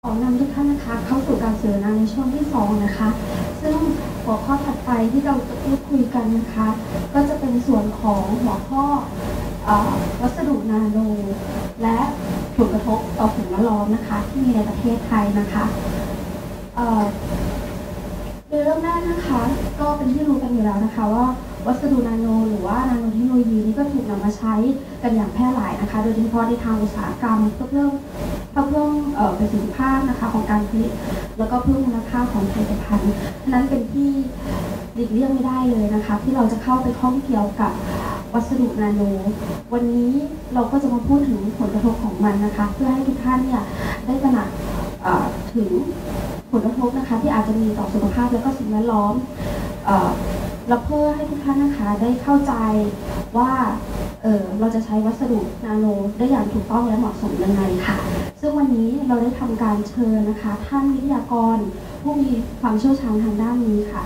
ขอนำทุกท่านนะคะเข้าสู่การเสวนาในช่วงที่2นะคะซึ่งหัวข้อถัดไปที่เราจะพูดคุยกันนะคะก็จะเป็นส่วนของหัวข้อวัสดุนาโนและผลกระทบต่อสิ่งแวดล้อมนะคะที่มีในประเทศไทยนะคะโดยเริ่มแรกนะคะก็เป็นที่รู้กันอยู่แล้วนะคะว่าวัสดุนาโนหรือว่านาโนเทคโนโลยีนี้ก็ถูกนำมาใช้กันอย่างแพร่หลายนะคะโดยเฉพาะในทางอุตสาหกรรมเพื่อเพิ่มประสิทธิภาพนะคะของการผลิตแล้วก็เพิ่มมูลค่าของผลิตภัณฑ์นั้นเป็นที่หลีกเลี่ยงไม่ได้เลยนะคะที่เราจะเข้าไปข้องเกี่ยวกับวัสดุนาโนวันนี้เราก็จะมาพูดถึงผลกระทบของมันนะคะเพื่อให้ทุกท่านเนี่ยได้ตระหนักถึงผลกระทบนะคะที่อาจจะมีต่อสุขภาพและก็สิ่งแวดล้อมและเพื่อให้ทุกท่านนะคะได้เข้าใจว่าเราจะใช้วัสดุนาโนได้อย่างถูกต้องและเหมาะสมยังไงค่ะซึ่งวันนี้เราได้ทำการเชิญนะคะท่านวิทยากรผู้มีความเชี่ยวชาญทางด้านนี้ค่ะ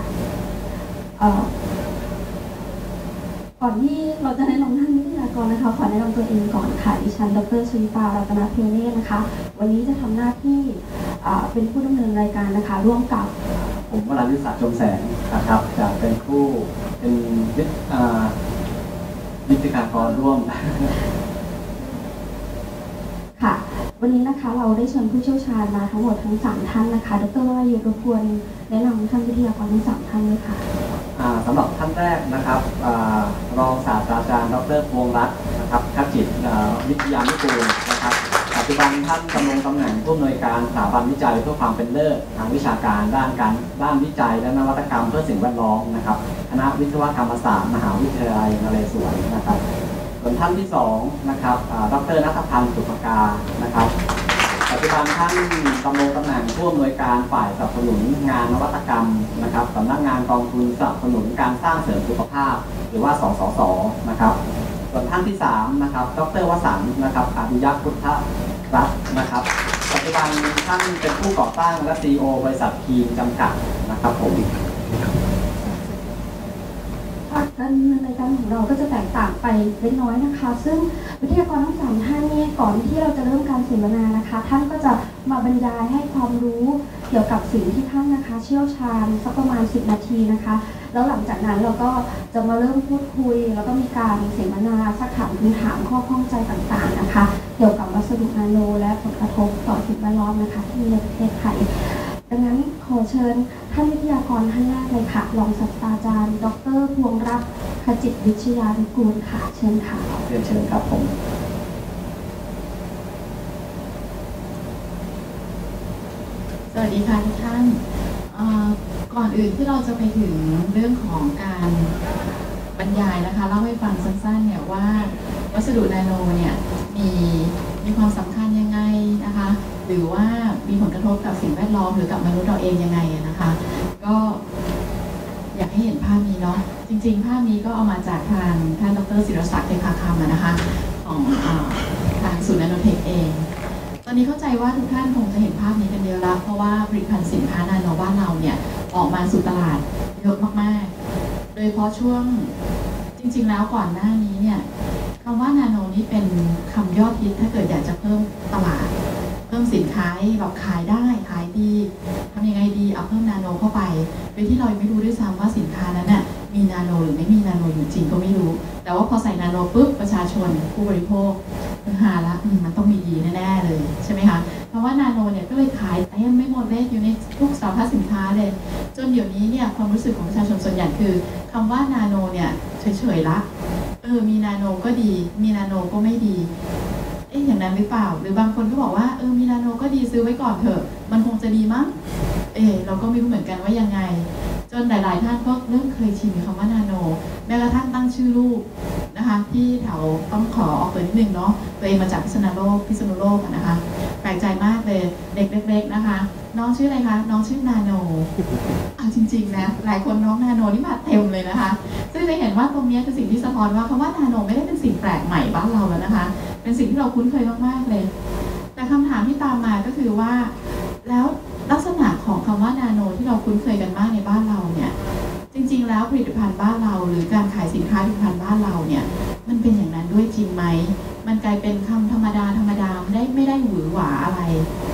ก่อนที่เราจะแนะนำท่านวิทยากรนะคะขอแนะนำตัวเองก่อนค่ะดิฉันดร.ชวิตารัตนเพลเนศนะคะวันนี้จะทำหน้าที่เป็นผู้ดำเนินรายการนะคะร่วมกับผมวรายุทธศักดิ์ชมแสงนะครับจะเป็นผู้เป็นวิทยากรร่วมค่ะวันนี้นะคะเราได้เชิญผู้เชี่ยวชาญมาทั้งหมดทั้ง3ท่านนะคะดร.วรายุทธรบกวนแนะนำท่านวิทยากรทั้ง3ท่านเลยค่ะสำหรับท่านแรกนะครับรองศาสตราจารย์ดร.พวงรัตน์นะครับขจิตวิทยานุกูลนะครับปัจจุบันท่านดำรงตำแหน่งผู้อำนวยการสถาบันวิจัยเพื่อความเป็นเลิศทางวิชาการด้านวิจัยและนวัตกรรมเพื่อสิ่งแวดล้อมนะครับคณะวิศวกรรมศาสตร์มหาวิทยาลัยนเรศวรนะครับส่วนท่านที่2นะครับดร.ณัฐพันธ์สุภกานะครับปัจจุบันท่านดำรงตำแหน่งผู้อำนวยการฝ่ายสนับสนุนงานนวัตกรรมนะครับสำนักงานกองทุนสนับสนุนการสร้างเสริมสุขภาพหรือว่าสสสนะครับส่วนท่านที่3นะครับดร.วสันต์นะครับอภิยพุทธรัตน์นะครับปัจจุบันท่านเป็นผู้ก่อตั้งและ CEO บริษัทคีมจำกัดนะครับผมการดำเนินรายการของเราก็จะแตกต่างไปเล็กน้อยนะคะซึ่งวิทยากรทั้ง3ท่านนี้ก่อนที่เราจะเริ่มการเสวนานะคะท่านก็จะมาบรรยายให้ความรู้เกี่ยวกับสิ่งที่ท่านนะคะเชี่ยวชาญสักประมาณ10นาทีนะคะแล้วหลังจากนั้นเราก็จะมาเริ่มพูดคุยแล้วก็มีการเสวนาสักถามคำถามข้อข้องใจต่างๆนะคะเกี่ยวกับวัสดุนาโนและผลกระทบต่อสิ่งแวดล้อมนะคะที่มีในประเทศไทยดังนั้นขอเชิญท่านวิทยากรท่านแรกเลยค่ะรองศาสตราจารย์ดร.พวงรัตน์ขจิตวิทยานุกูลค่ะเชิญค่ะเรียนเชิญครับผมสวัสดีค่ะทุกท่านก่อนอื่นที่เราจะไปถึงเรื่องของการบรรยายนะคะเล่าให้ฟังสั้นๆเนี่ยว่าวัสดุนาโนเนี่ยมีความสำคัญยังไงนะคะหรือว่ามีผลกระทบกับสิ่งแวดล้อมหรือกับมนุษย์เราเองยังไงนะคะก็อยากให้เห็นภาพนี้เนาะจริงๆภาพนี้ก็เอามาจากทางท่านดร.ศิรศักดิ์เทพาคำนะคะของทางศูนย์นาโนเทคเองตอนนี้เข้าใจว่าทุกท่านคงจะเห็นภาพนี้กันเยอะแล้วเพราะว่าผลิตภัณฑ์สินค้านาโนบ้านเราเนี่ยออกมาสู่ตลาดเยอะมากๆโดยเฉพาะช่วงจริงๆแล้วก่อนหน้านี้เนี่ยคำว่านาโนนี้เป็นคำยอดฮิตถ้าเกิดอยากจะเพิ่มตลาดเพิ่มสินค้าแบบขายได้ขายดีทำยังไงดีเอาเพิ่มนาโนเข้าไปโดยที่เราไม่รู้ด้วยซ้ำว่าสินค้านั้นน่ะมีนาโนหรือไม่มีนาโนอยู่จริงก็ไม่รู้แต่ว่าพอใส่นาโนปุ๊บประชาชนผู้บริโภคหาละมันต้องมีดีแน่ๆเลยใช่ไหมคะเพราะว่านาโนเนี่ยก็เลยขายเต็มไม่หมดเลยอยู่ในทุกสารพัดสินค้าเลยจนเดี๋ยวนี้เนี่ยความรู้สึกของประชาชนส่วนใหญ่คือคำว่านาโนเนี่ยเฉยๆละมีนาโนก็ดีมีนาโนก็ไม่ดีอย่างนั้นหรือเปล่าหรือบางคนก็บอกว่ามีนาโนก็ดีซื้อไว้ก่อนเถอะมันคงจะดีมั้งเราก็ไม่รู้เหมือนกันว่ายังไงจนหลายๆท่านก็เริ่มเคยชินกับคำว่านาโนแม้กระทั่งตั้งชื่อลูกนะคะที่แถวต้องขอออกตัวนิดนึงเนาะตัวเองมาจากพิษณุโลกนะคะแปลกใจมากเลยเด็กเล็กๆนะคะน้องชื่ออะไรคะน้องชื่อนาโนจริงๆนะหลายคนน้องนาโนนี่มาเต็มเลยนะคะซึ่งจะเห็นว่าตรงนี้คือสิ่งที่สะท้อนว่าคำว่านาโนไม่ได้เป็นสิ่งแปลกใหม่บ้านเราแล้วนะคะเป็นสิ่งที่เราคุ้นเคยมากๆเลยแต่คำถามที่ตามมาก็คือว่าแล้วลักษณะของคำว่านาโนที่เราคุ้นเคยกันมากในบ้านเราเนี่ยจริงๆแล้วผลิตภัณฑ์บ้านเราหรือการขายสินค้าผลิตภัณฑ์บ้านเราเนี่ยมันเป็นอย่างนั้นด้วยจริงไหมมันกลายเป็นคำธรรมดาไม่ได้หวือหวาอะไร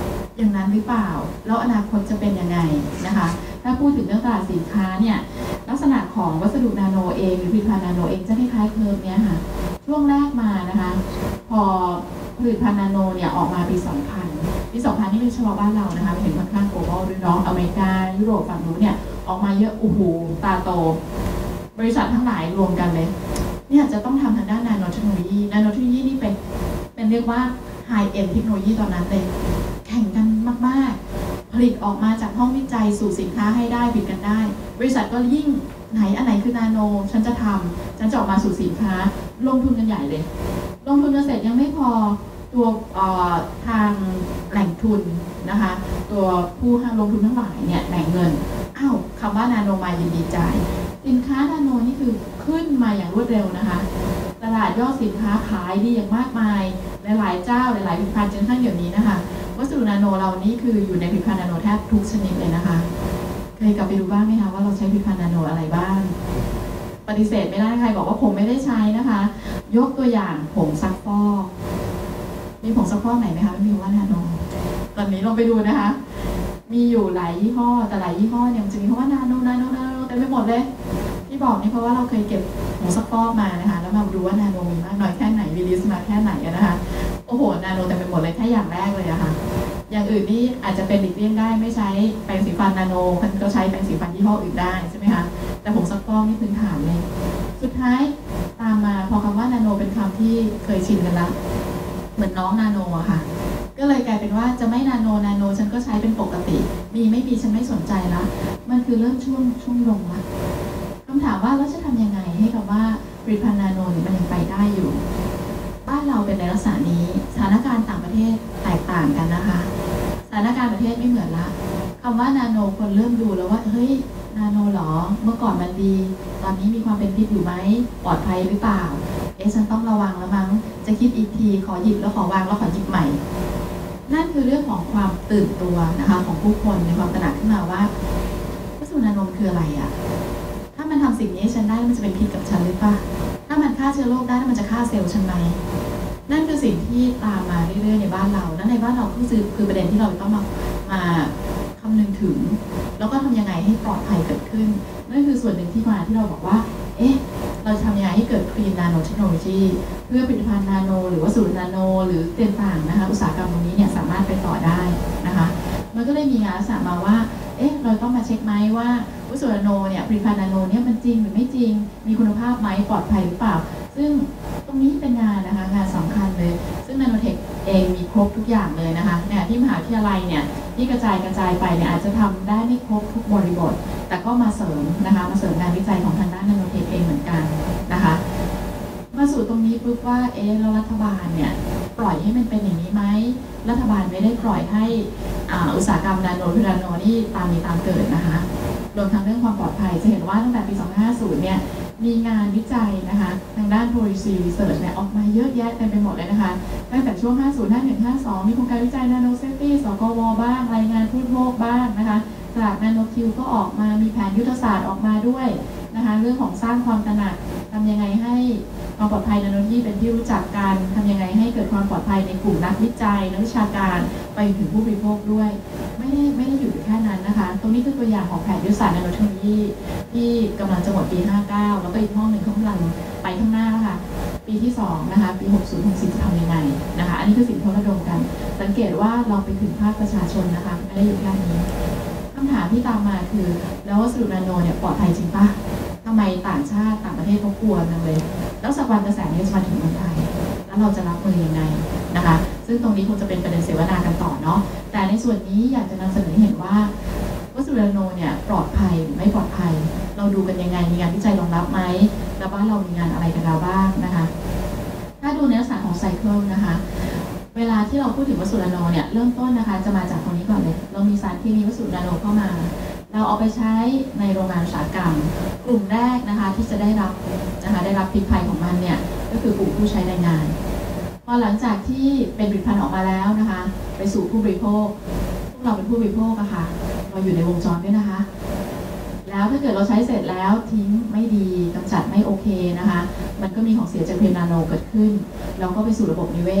อย่างนั้นหรือเปล่าแล้วอนาคตจะเป็นยังไงนะคะถ้าพูดถึงเรื่องตลาดสินค้าเนี่ยลักษณะของวัสดุนาโนเองหรือผลิตภัณฑ์นาโนเองจะคล้ายๆเคิร์ฟเนี่ยค่ะช่วงแรกมานะคะพอผลิตภัณฑ์นาโนเนี่ยออกมาปี 2000 นี่เป็นเฉพาะบ้านเรานะคะเห็นค่อนข้างโกลบอลด้วยเนาะอเมริกายุโรปฝั่งนู้นเนี่ยออกมาเยอะโอ้โหตาโตบริษัททั้งหลายรวมกันเลยเนี่ยจะต้องทำทางด้านนาโนเทคโนโลยีนี่เป็นเรียกว่าไฮเอ็นเทคโนโลยีตอนนั้นเลยแข่งกันมากๆผลิตออกมาจากห้องวิจัยสู่สินค้าให้ได้ผลิตกันได้บริษัทก็ยิ่งอันไหนคือนาโนฉันจะออกมาสู่สินค้าลงทุนกันใหญ่เลยลงทุนกันเสร็จยังไม่พอตัวทางแหล่งทุนนะคะตัวผู้ลงทุนทั้งหลายเนี่ยแหล่งเงินคำว่านาโนมายินดีจ่ายสินค้านาโนนี่คือขึ้นมาอย่างรวดเร็วนะคะตลาดยอดสินค้าขายดีอย่างมากมายหลายๆเจ้าหลายๆผลิตภัณฑ์จนกระทั่งเดี๋ยวนี้นะคะวัสดุนาโนเรานี่คืออยู่ในผลิตภัณฑ์นาโนแทบทุกชนิดเลยนะคะเคยกลับไปดูบ้างไหมคะว่าเราใช้ผลิตภัณฑ์นาโนอะไรบ้างปฏิเสธไม่ได้ใครบอกว่าผมไม่ได้ใช้นะคะยกตัวอย่างผงซักฟอกมีผงซักฟอกไหนไหมคะไม่มีว่านาโนตอนนี้ลองไปดูนะคะมีอยู่หลายยี่ห้อแต่หลายยี่ห้อเนี่ยมันจะมีคำว่านาโนเต็มไปหมดเลยที่บอกนี่เพราะว่าเราเคยเก็บผงซักฟอกมานะคะแล้วมาดูว่านาโนมีมากน้อยแค่ไหนรีลิสมาแค่ไหนนะคะโอ้โหนาโนเต็มไปหมดเลยแค่อย่างแรกเลยอะค่ะอย่างอื่นนี่อาจจะเป็นหลีกเลี่ยงได้ไม่ใช้แปรงสีฟันนาโนก็ใช้แปรงสีฟันยี่ห้ออื่นได้ใช่ไหมคะแต่ผงซักฟอกนี่พื้นฐานเลยสุดท้ายตามมาพอคำว่านาโนเป็นคำที่เคยชินกันละเหมือนน้องนาโนอะค่ะก็เลยกลายเป็นว่าจะไม่นาโนฉันก็ใช้เป็นปกติมีไม่มีฉันไม่สนใจละมันคือเริ่มช่วงลงละคำถามว่าแล้วจะทำยังไงให้กับว่าผลิตภัณฑ์นาโนมันยังไปได้อยู่บ้านเราเป็นในลักษณะนี้สถานการณ์ต่างประเทศแตกต่างกันนะคะสถานการณ์ประเทศไม่เหมือนละคำว่านาโนคนเริ่มดูแล้วว่าเฮ้ยนาโนหรอเมื่อก่อนมันดีตอนนี้มีความเป็นพิษอยู่ไหมปลอดภัยหรือเปล่าฉันต้องระวังแล้วมั้งจะคิดอีกทีขอหยิบแล้วขอวางแล้วขอหยิบใหม่นั่นคือเรื่องของความตื่นตัวนะคะของผู้คนในความตระหนักขึ้นมาว่าวัสดุนาโนคืออะไรอะถ้ามันทำสิ่งนี้ฉันได้มันจะเป็นพิษกับฉันหรือเปล่าถ้ามันฆ่าเชื้อโรคได้มันจะฆ่าเซลล์ฉันไหมนั่นคือสิ่งที่ตามมาเรื่อยๆในบ้านเราและในบ้านเราคือประเด็นที่เราต้องมาคำนึงถึงแล้วก็ทำยังไงให้ปลอดภัยเกิดขึ้นนั่นคือส่วนหนึ่งที่มาที่เราบอกว่าเราทำยังไงให้เกิดคลีนนาโนเทคโนโลยีเพื่อผลิตภัณฑ์นาโนหรือว่าสูตรนาโนหรือต่างๆนะคะอุตสาหกรรมตรงนี้เนี่ยสามารถไปต่อได้นะคะมันก็เลยมีงานศึกษามาว่าเราต้องมาเช็คไหมว่าวัสดุนาโนเนี่ยผลิตภัณฑ์นาโนเนี่ยมันจริงหรือไม่จริงมีคุณภาพไหมปลอดภัยหรือเปล่าซึ่งตรงนี้เป็นงานนะคะงานสำคัญเลยซึ่งนาโนเทคเองมีครบทุกอย่างเลยนะคะเนี่ยที่มหาวิทยาลัยเนี่ยที่กระจายไปเนี่ยอาจจะทำได้ไม่ครบทุกบริบทแต่ก็มาเสริมนะคะมาเสริมงานวิจัยของทางด้านนาโนเทคเองเหมือนกันนะคะมาสู่ตรงนี้ปุ๊บว่าแล้วรัฐบาลเนี่ยปล่อยให้มันเป็นอย่างนี้ไหมรัฐบาลไม่ได้ปล่อยให้อุตสาหกรรมนาโนนี่ตามมีตามเกิดนะคะรวมทั้งเรื่องความปลอดภัยจะเห็นว่าตั้งแต่ปี 2550 เนี่ยมีงานวิจัยนะคะทางด้าน policy research เนี่ยออกมาเยอะแยะเต็มไปหมดเลยนะคะตั้งแต่ช่วง 50 51 52 มีโครงการวิจัย Nano Safety สกว.บ้างรายงานผู้บริโภคบ้างนะคะจาก Nano Q ก็ออกมามีแผนยุทธศาสตร์ออกมาด้วยนะคะเรื่องของสร้างความตระหนักทำยังไงให้ความปลอดภัยนาโนยีเป็นที่รู้จักกันทำยังไงให้เกิดความปลอดภัยในกลุ่มนักวิจัยนักวิชาการไปถึงผู้บริโภคด้วยไม่ได้อยู่แค่นั้นนะคะตรงนี้คือตัวอย่างของแผนยุทธศาสตร์นาโนเทคโนโลยีที่กำลังจะหมดปี 59แล้วก็อีกห้องหนึ่งกำลังไปข้างหน้าแล้วค่ะปีที่2นะคะปี 60-64 จะทำยังไงนะคะอันนี้คือสิ่งที่เราระดมกันสังเกตว่าเราไปถึงภาคประชาชนนะคะไม่ได้อยู่แค่นี้คำถามที่ตามมาคือแล้ววัสดุนาโนเนี่ยปลอดภัยจริงปะทำไมต่างชาติต่างประเทศเขากลัวจังเลยแล้วสักวันกระแสนี้จะมาถึงเมืองไทยแล้วเราจะรับมือยังไงนะคะซึ่งตรงนี้คงจะเป็นประเด็นเสวนากันต่อเนาะแต่ในส่วนนี้อยากจะนำเสนอให้เห็นว่าวัสดุนาโนเนี่ยปลอดภัยหรือไม่ปลอดภัยเราดูกันยังไงมีงานวิจัยรองรับไหมแล้วบ้านเรามีงานอะไรกันแล้วบ้างนะคะถ้าดูในลักษณะของไซเคิลนะคะเวลาที่เราพูดถึงวัสดุนาโนเนี่ยเริ่มต้นนะคะจะมาจากตรงนี้ก่อนเลยเรามีสารเคมีวัสดุนาโนเข้ามาเราเอาไปใช้ในโรงงานอุตสาหกรรมกลุ่มแรกนะคะที่จะได้รับพิษภัยของมันเนี่ยก็คือกลุ่มผู้ใช้แรงงานพอหลังจากที่เป็นผลิตภัณฑ์ออกมาแล้วนะคะไปสู่ผู้บริโภคพวกเราเป็นผู้บริโภคอะค่ะเราอยู่ในวงจรด้วยนะคะแล้วถ้าเกิดเราใช้เสร็จแล้วทิ้งไม่ดีกำจัดไม่โอเคนะคะมันก็มีของเสียจากเพลนาโนเกิดขึ้นเราก็ไปสู่ระบบนิเวศ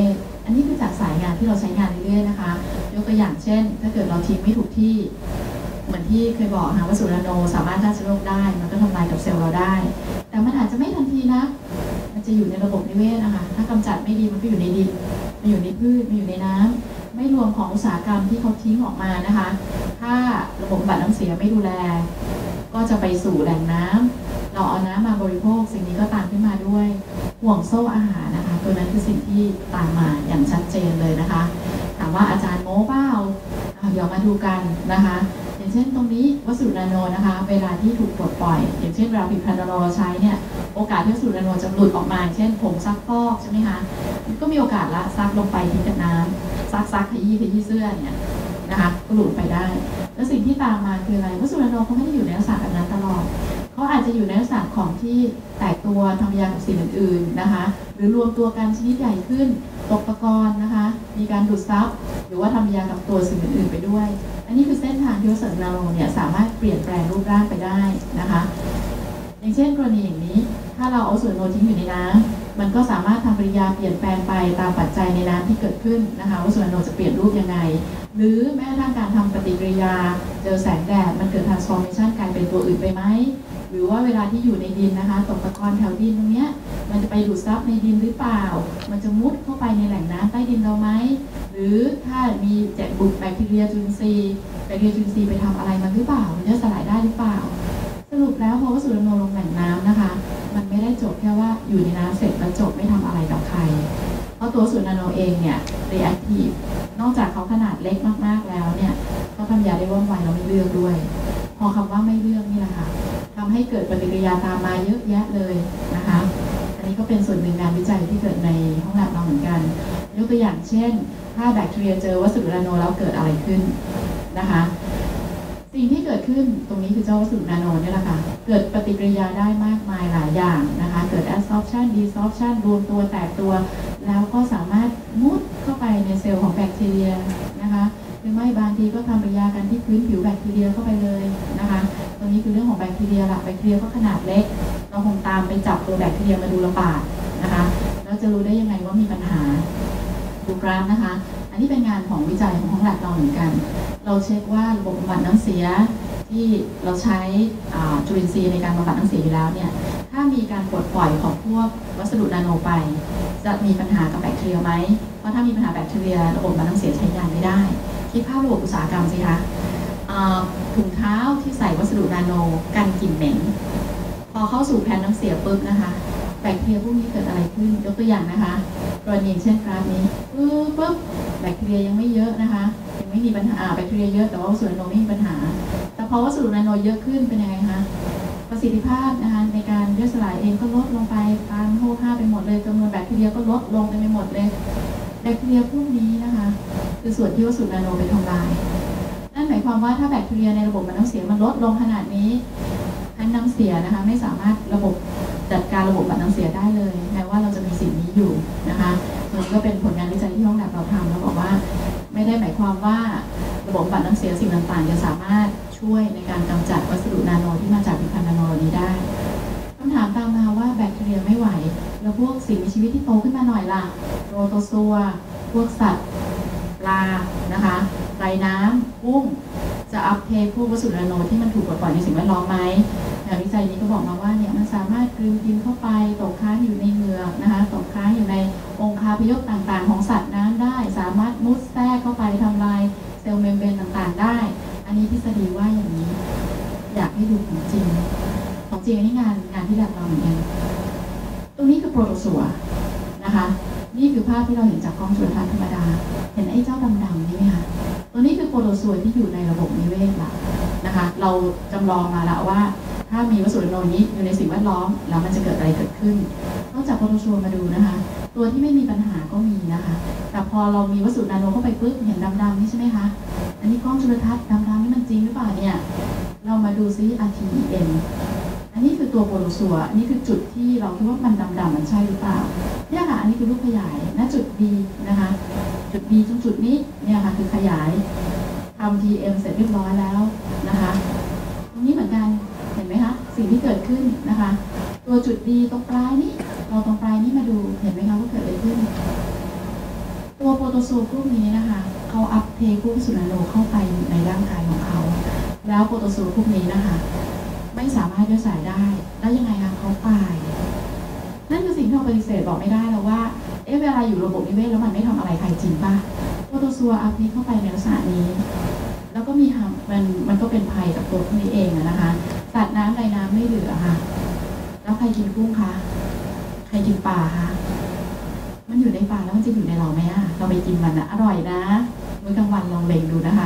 อันนี้คือจากสายงานที่เราใช้งานเรื่อยๆนะคะยกตัวอย่างเช่นถ้าเกิดเราทิ้งไม่ถูกที่เหมือนที่เคยบอกนะวัสดุนาโนสามารถฆ่าเชื้อโรคได้มันก็ทำลายกับเซลล์เราได้แต่มันอาจจะไม่ทันทีนะมันจะอยู่ในระบบนิเวศนะคะถ้ากำจัดไม่ดีมันก็อยู่ในดินมันอยู่ในพืชมันอยู่ในน้ำไม่รวมของอุตสาหกรรมที่เขาทิ้งออกมานะคะถ้าระบบบำบัดน้ำเสียไม่ดูแลก็จะไปสู่แหล่งน้ำเราเอาน้ำมาบริโภคสิ่งนี้ก็ตามขึ้นมาด้วยห่วงโซ่อาหารนะคะตัวนั้นคือสิ่งที่ตามมาอย่างชัดเจนเลยนะคะถามว่าอาจารย์โม้เปล่าเดี๋ยวมาดูกันนะคะอย่างเช่นตรงนี้วัสดุนาโนนะคะเวลาที่ถูกปลดปล่อยอย่างเช่นเวลาผลิตภัณฑ์นาโนเราใช้เนี่ยโอกาสที่วัสดุนาโนจะหลุดออกมาเช่นผงซักฟอกใช่ไหมคะก็มีโอกาสละซักลงไปทิ้งกับน้ำซักขยี้เสื้อเนี่ยนะคะก็หลุดไปได้แล้วสิ่งที่ตามมาคืออะไรวัสดุนาโนเขาไม่ได้อยู่ในลักษณะแบบนั้นตลอดเขาอาจจะอยู่ในลักษณะของที่แตกตัวทำปฏิกิริยากับสิ่งอื่นๆนะคะหรือรวมตัวกันชนิดใหญ่ขึ้นตกตะกอนนะคะมีการดูดซับหรือว่าทำปฏิกิริยากับตัวสิ่งอื่นๆไปด้วยอันนี้คือเส้นทางที่วัสดุนาโนเนี่ยสามารถเปลี่ยนแปลงรูปร่างไปได้นะคะอย่างเช่นกรณีอย่างนี้ถ้าเราเอาวัสดุนาโนทิ้งอยู่ในน้ำมันก็สามารถทำปฏิกิริยาเปลี่ยนแปลงไปตามปัจจัยในน้ำที่เกิดขึ้นนะคะวัสดุนาโนจะเปลี่ยนรูปยังไงหรือแม้กระทั่งการทำปฏิกิริยาเจอแสงแดดมันเกิด transformation กลายเป็นตัวอื่นไปไหมหรือว่าเวลาที่อยู่ในดินนะคะตกตะกอนแถวดินตรงเนี้ยมันจะไปดูดซับในดินหรือเปล่ามันจะมุดเข้าไปในแหล่งน้ำใต้ดินเราไหมหรือถ้ามีแบคทีเรียจุลินทรีย์ไปทำอะไรมันหรือเปล่ามันจะสลายได้หรือเปล่าสรุปแล้วพอวัสดุนาโนลงแหล่งน้ำนะคะมันไม่ได้จบแค่ว่าอยู่ในน้ำเสร็จแล้วจบไม่ทำอะไรกับใครเพราะตัววัสดุนาโนเองเนี่ย reactive นอกจากเขาขนาดเล็กมากๆแล้วเนี่ยเขาทำยาได้ว่องไวเราไม่เลือกด้วยพอคำว่าไม่เลือกนี่แหละค่ะทำให้เกิดปฏิกิริยาตามมาเยอะแยะเลยนะคะอันนี้ก็เป็นส่วนหนึ่งงานวิจัยที่เกิดในห้องแลบเราเหมือนกันยกตัวอย่างเช่นถ้าแบคทีเรียเจอวัสดุนาโนแล้วเกิดอะไรขึ้นนะคะสิ่งที่เกิดขึ้นตรงนี้คือเจ้าวัสดุนาโนนี่แหละค่ะเกิดปฏิกิริยาได้มากมายหลายอย่างนะคะเกิด adsorption desorption รวมตัวแตกตัวแล้วก็สามารถมุดเข้าไปในเซลล์ของแบคทีเรียนะคะหรือไม่บางทีก็ทำปฏิกิริยากันที่พื้นผิวแบคทีเรียเข้าไปเลยนะคะตรงนี้คือเรื่องของแบคทีเรียละแบคทีเรียก็ขนาดเล็กเราคงตามไปจับตัวแบคทีเรียมาดูระบาดนะคะแล้วจะรู้ได้ยังไงว่ามีปัญหาดูกราฟนะคะอันนี้เป็นงานของวิจัยของห้องแลบเราเหมือนกันเราเช็คว่าระบบบำบัดน้ำเสียที่เราใช้จุลินทรีย์ในการบำบัดน้ำเสียอยู่แล้วเนี่ยถ้ามีการปลดปล่อยของพวกวัสดุนาโนไปจะมีปัญหากับแบคทีเรียไหมเพราะถ้ามีปัญหาแบคทีเรียระบบบำบัดน้ำเสียใช้งานไม่ได้คิดภาพระบบอุตสาหกรรมสิคะถุงเท้าที่ใส่วัสดุนาโนกันกลิ่นเหม็นพอเข้าสู่แผ่นน้ำเสียปุ๊บนะคะแบคทีเรียพวกนี้เกิดอะไรขึ้นยกตัวอย่างนะคะกรณีเช่นกราฟนี้ปุ๊บแบคทีเรียยังไม่เยอะนะคะยังไม่มีปัญหาแบคทีเรียเยอะแต่ว่าวัสดุนาโนไม่มีปัญหาแต่พอวัสดุนาโนเยอะขึ้นเป็นยังไงคะประสิทธิภาพนะคะในการย่อยสลายเองก็ลดลงไปตามโฮค่าไปหมดเลยจำนวนแบคทีเรียก็ลดลงไปหมดเลยแบคทีเรียพวกนี้นะคะคือส่วนที่วัสดุนาโนไปทำลายนั่นหมายความว่าถ้าแบคทีเรียในระบบน้ำเสียมันลดลงขนาดนี้ทั้งน้ำเสียนะคะไม่สามารถระบบจัดการระบบน้ำเสียได้เลยแม้ว่าเราจะมีสิ่งนี้อยู่นะคะมันก็เป็นผลงานวิจัยที่ห้องแลบเราทำแล้วบอกว่าไม่ได้หมายความว่าระบบน้ำเสียสิ่งต่างๆจะสามารถช่วยในการกำจัดวัสดุนาโนที่มาจากผลิตภัณฑ์นาโนนี้ได้คำถามตามมาว่าแบคทีเรียไม่ไหวแล้วพวกสิ่งมีชีวิตที่โตขึ้นมาหน่อยล่ะโปรโตซัวพวกสัตว์ปลานะคะไรน้ำกุ้งจะอัพเทคพวกวัสดุนาโนที่มันถูกปลดปล่อยในสิ่งแวดล้อมไหมงานวิจัยนี้ก็บอกมาว่าเนี่ยมันสามารถกลืนกินเข้าไปตกค้างอยู่ในเหงือกนะคะตกค้างอยู่ในองคาพยพต่างๆของสัตว์น้ำได้สามารถมุดแทรกเข้าไปทำลายเซลล์เมมเบรนต่างๆได้อันนี้ทฤษฎีว่าอย่างนี้อยากให้ดูของจริงอันนี้งานที่แลบเราเหมือนกันตรงนี้คือโปรโตซัวนะคะนี่คือภาพที่เราเห็นจากกล้องจุลทรรศน์ธรรมดาเห็นไอ้เจ้าดำๆนี่ไหมคะตัวนี้คือโปรโตซัวที่อยู่ในระบบนิเวศละนะคะเราจำลองมาแล้วว่าถ้ามีวัสดุนาโนนี้อยู่ในสิ่งแวดล้อมแล้วมันจะเกิดอะไรเกิดขึ้นนอกจากโปรโตซัวมาดูนะคะตัวที่ไม่มีปัญหาก็มีนะคะแต่พอเรามีวัสดุนาโนเข้าไปปุ๊บเห็นดำๆนี่ใช่ไหมคะอันนี้กล้องจุลทรรศน์ดำๆนี่มันจริงหรือเปล่าเนี่ยเรามาดูซิ RTEM อันนี้คือตัวโปรโตซัวอันนี้คือจุดที่เราคิดว่ามันดำๆมันใช่หรือเปล่าเนี่ยค่ะอันนี้คือรูปขยายณจุด B นะคะจุด B ตรงจุดนี้เนี่ยค่ะคือขยายทำ TM เสร็จเรียบร้อยแล้วนะคะตรงนี้เหมือนกันเห็นไหมคะสิ่งที่เกิดขึ้นนะคะตัวจุด D ตรงปลายนี้เราตรงปลายนี้มาดูเห็นไหมคะว่าเกิดอะไรขึ้นตตัวโปรโตซูพวกนี้นะคะเขาอัพเทคพวกวัสดุนาโนเข้าไปในร่างกายของเขาแล้วโปรโตซูพวกนี้นะคะไม่สามารถย่อยสลายได้แล้วยังไงคะเขาตายนั่นคือสิ่งที่เราปฏิเสธบอกไม่ได้แล้วว่าเวลาอยู่ระบบนิเวศแล้วมันไม่ทำอะไรใครจริงป่ะโปรโตซัวอัพเทคเข้าไปในลักษณะนี้แล้วก็มีมันก็เป็นภัยกับตัวพวกนี้เองนะคะสัตว์น้ำในน้ำไม่เหลือค่ะแล้วใครกินกุ้งคะใครกินปลาคะมันอยู่ในปลาแล้วมันจะอยู่ในเราไหมอะเราไปกินมันอะอร่อยนะมื้อกลางวันลองเล็งดูนะคะ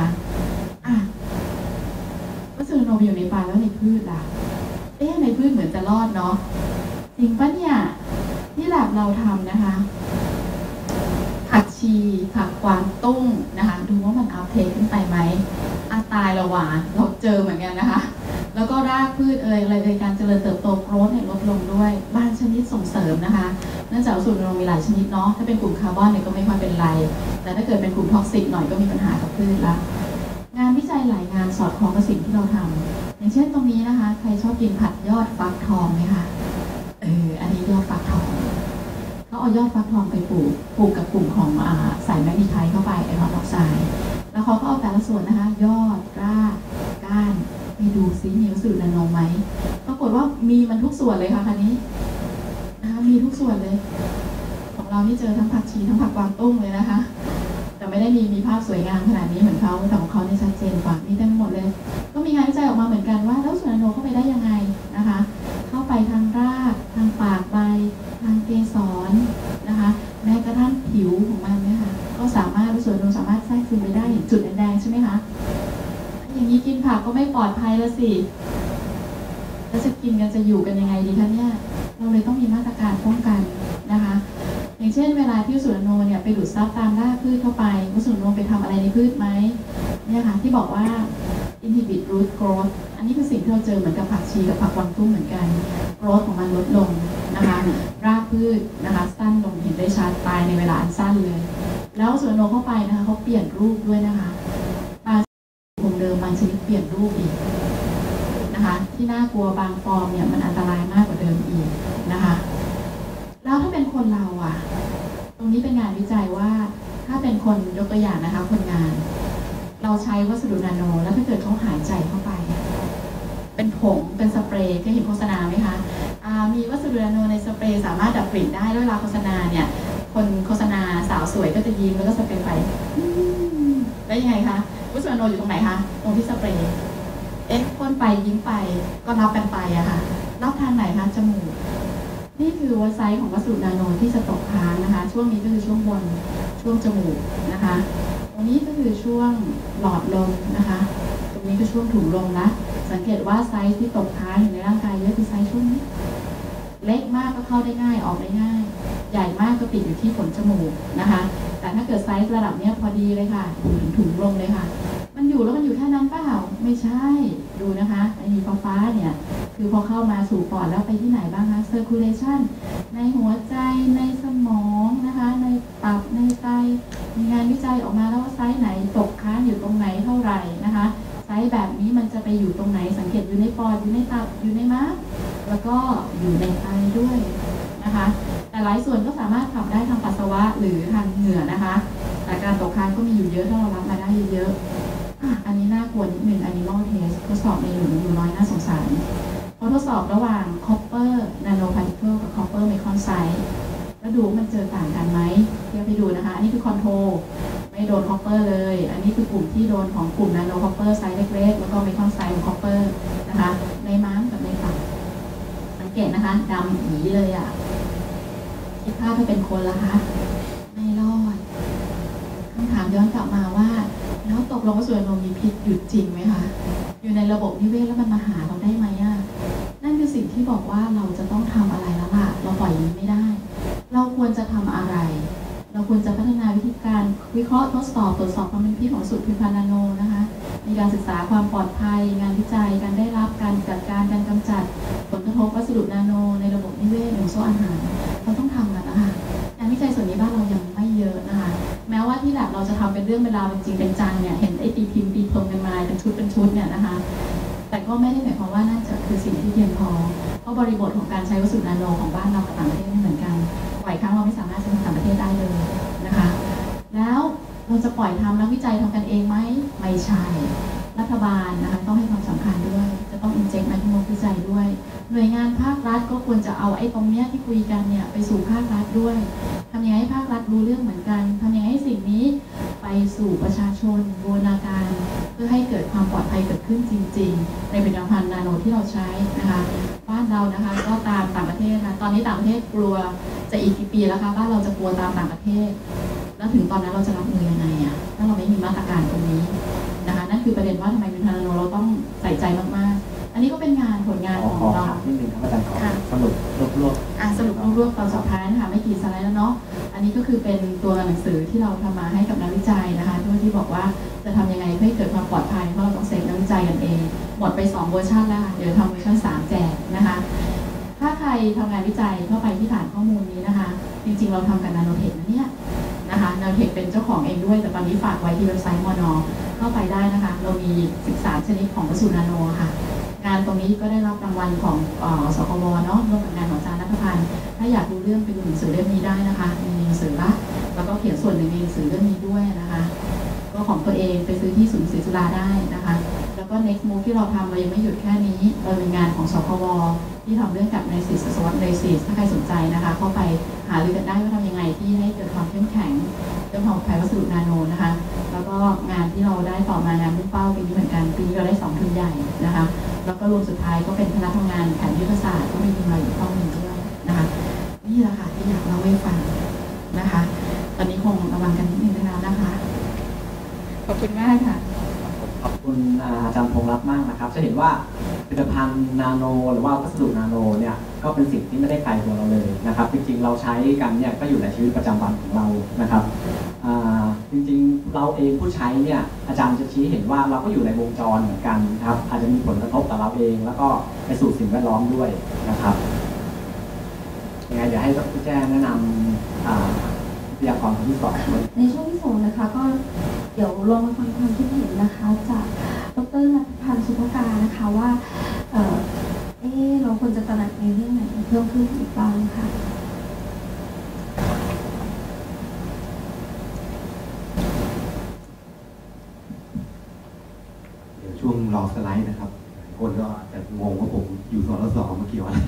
วัสดุนาโนอยู่ในปลาแล้วในพืชล่ะในพืชเหมือนจะรอดเนาะจริงปะเนี่ยที่แลบเราทำนะคะผักชีผักกวางตุ้งนะคะดูว่ามันอัพเทคขึ้นไปไหมตายละหวานเราเจอเหมือนกันนะคะแล้วก็รากพืชอะไรการเจริญเติบโตโกรธเนี่ยลดลงด้วยบางชนิดส่งเสริมนะคะเนื่องจากวัสดุนาโนมีหลายชนิดเนาะถ้าเป็นกลุ่มคาร์บอนเนี่ยก็ไม่ค่อยเป็นไรแต่ถ้าเกิดเป็นกลุ่มท็อกซิกหน่อยก็มีปัญหากับพืชละงานวิจัยหลายงานสอดคล้องกับสิ่งที่เราทำอย่างเช่นตรงนี้นะคะใครชอบกินผัดยอดฟักทองไหมคะอันนี้ยอดฟักทองเขาเอายอดฟักทองไปปลูกกับกลุ่มของใส่แมกนีไทต์เข้าไปไอคอนออกไซด์แล้วเขาก็เอาแต่ละส่วนนะคะยอดรากก้านไปดูซิมีวัสดุนาโนไหมปรากฏว่ามีมันทุกส่วนเลยค่ะคันนี้นะคะมีทุกส่วนเลยของเราที่เจอทั้งผักชีทั้งผักกวางตุ้งเลยนะคะแต่ไม่ได้มีภาพสวยงามขนาดนี้เหมือนเขาแต่ของเขาเนี่ยชัดเจนกว่ามีเต็มหมดเลยก็มีงานวิจัยออกมาเหมือนกันว่าแล้ววัสดุนาโนเข้าไปได้ยังไงนะคะเข้าไปทางรากทางปากใบทางเกสรนะคะแม้กระทั่งผิวของมันเนี่ยค่ะก็สามารถวัสดุนาโนสามารถแทรกซึมไปได้อย่างจุดแดงๆใช่ไหมคะอย่างนี้กินผักก็ไม่ปลอดภัยแล้วสิแล้วจะกินกันจะอยู่กันยังไงดีคะเนี่ยเราเลยต้องมีมาตรการป้องกันนะคะอย่างเช่นเวลาที่วัสดุนาโนเนี่ยไปดูดซับตามรากพืชเข้าไปวัสดุนาโนไปทำอะไรในพืชไหมเนี่ยค่ะที่บอกว่า inhibit root growth อันนี้คือสิ่งที่เราเจอเหมือนกับผักชีกับผักกวางตุ้งเหมือนกัน growth ของมันลดลงนะคะรากพืชนะคะสั้นลงเห็นได้ชัดตายในเวลาอันสั้นเลยแล้ววัสดุนาโนเข้าไปนะคะเขาเปลี่ยนรูปด้วยนะคะบางคงเดิมบางชนิดเปลี่ยนรูปอีกนะคะที่น่ากลัวบางฟอร์มเนี่ยมันอันตรายมากกว่าเดิมอีกนะคะแล้วถ้าเป็นคนเราอะตรงนี้เป็นงานวิจัยว่าถ้าเป็นคนยกตัวอย่างนะคะคนงานเราใช้วัสดุนาโนแล้วถ้าเกิดเขาหายใจเข้าไปเป็นผงเป็นสเปรย์เคยเห็นโฆษณาไหมคะมีวัสดุนาโนในสเปรย์สามารถดับกลิ่นได้ด้วยเวลาโฆษณาเนี่ยคนโฆษณาสาวสวยก็จะยิ้มแล้วก็สเปรย์ไปแล้วยังไงคะวัสดุนาโนอยู่ตรงไหนคะตรงที่สเปรย์พ่นไปยิ้มไปก็รับกันไปอะค่ะรับทางไหนคะจมูกนี่คือวัสไซส์ของวัสดุนาโนที่จะตกค้างนะคะช่วงนี้ก็คือช่วงบนช่วงจมูกนะคะตรงนี้ก็คือช่วงหลอดลมนะคะตรงนี้ก็ช่วงถุงลมนะสังเกตว่าไซส์ที่ตกค้างอยู่ในร่างกายเยอะคือไซส์ช่วงนี้เล็กมากก็เข้าได้ง่ายออกได้ง่ายใหญ่มากก็ติดอยู่ที่ขนจมูกนะคะแต่ถ้าเกิดไซส์ระดับนี้พอดีเลยค่ะถึงถุงลมเลยค่ะมันอยู่แล้วมันอยู่แค่นั้นเปล่าไม่ใช่ดูนะคะไอ้มีฟ้าเนี่ยคือพอเข้ามาสู่ปอดแล้วไปที่ไหนบ้างคะ circulation ในหัวใจในสมองนะคะในตับในไตมีงานวิจัยออกมาแล้วว่าไซส์ไหนตกค้างอยู่ตรงไหนเท่าไหร่นะคะไซส์แบบนี้มันจะไปอยู่ตรงไหนสังเกตอยู่ในปอดอยู่ในตับอยู่ในม้ามแล้วก็อยู่ในไตด้วยนะคะแต่หลายส่วนก็สามารถขับได้ทางปัสสาวะหรือทางเหงื่อนะคะแต่การตกค้างก็มีอยู่เยอะถ้าเรารับมาได้เยอะๆอันนี้น่ากลัวนิดนึง animal test ทดสอบในหนูน้อยน่าสงสารเขาทดสอบระหว่าง copper nanoparticle กับ copper micron size แล้วดูมันเจอต่างกันไหมเดี๋ยวไปดูนะคะอันนี้คือ control ไม่โดน copper เลยอันนี้คือกลุ่มที่โดนของกลุ่ม nano copper ไซส์เล็กๆแล้วก็ micron size ของ copper นะคะในม้ามกับในตับสังเกตนะคะดำอีเลยอ่ะคิดภาพถ้าเป็นคนละคะไม่รอดคำถามย้อนกลับมาว่าแล้วตกลงว่าวัสดุนาโนมีพิษอยู่จริงไหมคะอยู่ในระบบนิเวศแล้วมันมาหาเราได้ไหมอ่ะนั่นคือสิ่งที่บอกว่าเราจะต้องทำอะไรแล้วล่ะเราปล่อยอย่างนี้ไม่ได้เราควรจะทำอะไรเราควรจะพัฒนาวิธีการวิเคราะห์ทดสอบตรวจสอบความเป็นพิษของสูตรพิพันธ์นาโนนะคะมีการศึกษาความปลอดภัยงานวิจัยการได้รับการจัดการการกำจัดผลกระทบวัสดุนาโนในระบบนิเวศของโซ่อาหารเราต้องทำกันนะคะงานวิจัยส่วนนี้บ้านเรายังไม่เยอะนะคะแม้ว่าที่แลบเราจะทำเป็นเรื่องเวลาเป็นจริงเป็นจังเนี่ยเห็นไอ้ตีพิมพ์ตีพรมกันมาเป็นชุดเนี่ยนะคะแต่ก็ไม่ได้หมายความว่าน่าจะคือสิ่งที่เพียงพอเพราะบริบทของการใช้วัสดุนาโนของบ้านเรากับต่างประเทศไม่เหมือนกันบ่อยครั้งเราไม่สามารถใช้ในต่างประเทศได้เลยนะคะแปล่อยทำนักวิจัยทำกันเองไหมไม่ใช่รัฐบาลนะคะต้องให้ความสำคัญด้วยจะต้องอินเจกต์นักวิจัยด้วยหน่วยงานภาครัฐก็ควรจะเอาไอ้ตรงเนี้ยที่คุยกันเนี่ยไปสู่ภาครัฐด้วยทำยังไงให้ภาครัฐรู้เรื่องเหมือนกันทำยังไงให้สิ่งนี้ไปสู่ประชาชนบูรณาการเพื่อให้เกิดความปลอดภัยเกิดขึ้นจริงๆในผลิตภัณฑ์นาโนที่เราใช้นะคะบ้านเรานะคะก็ตามต่างประเทศนะตอนนี้ต่างประเทศกลัวจะอีกกี่ปีแล้วคะบ้านเราจะกลัวตามต่างประเทศแล้วถึงตอนนั้นเราจะรับมือยังไงอะถ้าเราไม่มีมาตรการตรงนี้นะคะนั่นคือประเด็นว่าทำไมผลิตภัณฑ์นาโนเราต้องใส่ใจมากๆอันนี้ก็เป็นผลงานของเรานิดนึงครับอาจารย์ขอสรุปรวบสรุปรวบตอนสุดท้ายนะคะไม่กี่สไลด์แล้วเนาะอันนี้ก็คือเป็นตัวหนังสือที่เราทำมาให้กับนักวิจัยนะคะที่บอกว่าจะทำยังไงเพื่อให้เกิดความปลอดภัยเพราะเราต้องเสกนักวิจัยกันเองหมดไป2เวอร์ชันแล้วเดี๋ยวทำเวอร์ชัน3แจกนะคะถ้าใครทำงานวิจัยเข้าไปที่ฐานข้อมูลนี้นะคะจริงๆเราทำกับนาโนเทคนะเนี่ยนะคะนาโนเทคเป็นเจ้าของเองด้วยแต่ตอนนี้ฝากไว้ที่เว็บไซต์มน.เข้าไปได้นะคะเรามี13ชนิดของวัสดุนาโนค่ะงานตรงนี้ก็ได้รับรางวัลของสคบเนาะร่วมกับงานของอาจารย์ณัฐพันธ์ถ้าอยากดูเรื่องไปดูหนังสือเล่มนี้ได้นะคะมีหนังสือละแล้วก็เขียนส่วนหนึ่งในหนังสือเรื่องนี้ด้วยนะคะก็ของตัวเองไปซื้อที่ศูนย์ศรีสุราได้นะคะแล้วก็ next move ที่เราทำเรายังไม่หยุดแค่นี้เราเป็นงานของสคบที่ทำเรื่องกับในสิสวัสดิ์ในสิถ้าใครสนใจนะคะเข้าไปหารือกันได้ว่าทำยังไงที่ให้เกิดความเข้มแข็งเรื่องของภัยวัสดุนาโนนะคะแล้วก็งานที่เราได้ต่อมางานมุ่งเป้าปีนี้เหมือนกันปีนี้เราได้2ทุนใหญ่นะคะแล้วก็รวมสุดท้ายก็เป็นคณะทำงานแผนยุทธศาสตร์ก็มีทีมเราอยู่ข้อมูลด้วยนะคะนี่แหละค่ะที่อยากเล่าให้ฟังนะคะตอนนี้คงระวังกันนิดนึงนะคะขอบคุณมากค่ะขอบคุณอาจารย์พงษ์รัตน์มากนะครับจะเห็นว่าผลิตภัณฑ์นาโนหรือว่าวัสดุนาโนเนี่ยก็เป็นสิ่งที่ไม่ได้ไกลตัวเราเลยนะครับจริงๆเราใช้กันเนี่ยก็อยู่ในชีวิตประจำวันของเรานะครับจริงๆเราเองผู้ใช้เนี่ยอาจารย์จะชี้เห็นว่าเราก็อยู่ในวงจรเหมือนกันครับอาจจะมีผลกระทบต่อเราเองแล้วก็ไปสู่สิ่งแวดล้อมด้วยนะครับยังไงเดี๋ยวให้ดร.แจ้แนะนำวิทยากรคนที่2 ในช่วงที่2นะคะก็เดี๋ยวลองมาฟังความคิดเห็นนะคะจากดร.ณัฐพันธ์ สุภการนะคะว่าเราควรจะตระหนักในเรื่องไหนเพิ่มขึ้นอีกบ้างค่ะเดี๋ยวช่วงรอสไลด์นะครับคนก็จะงงว่าผมอยู่สรสมาเกี่ยวอะไร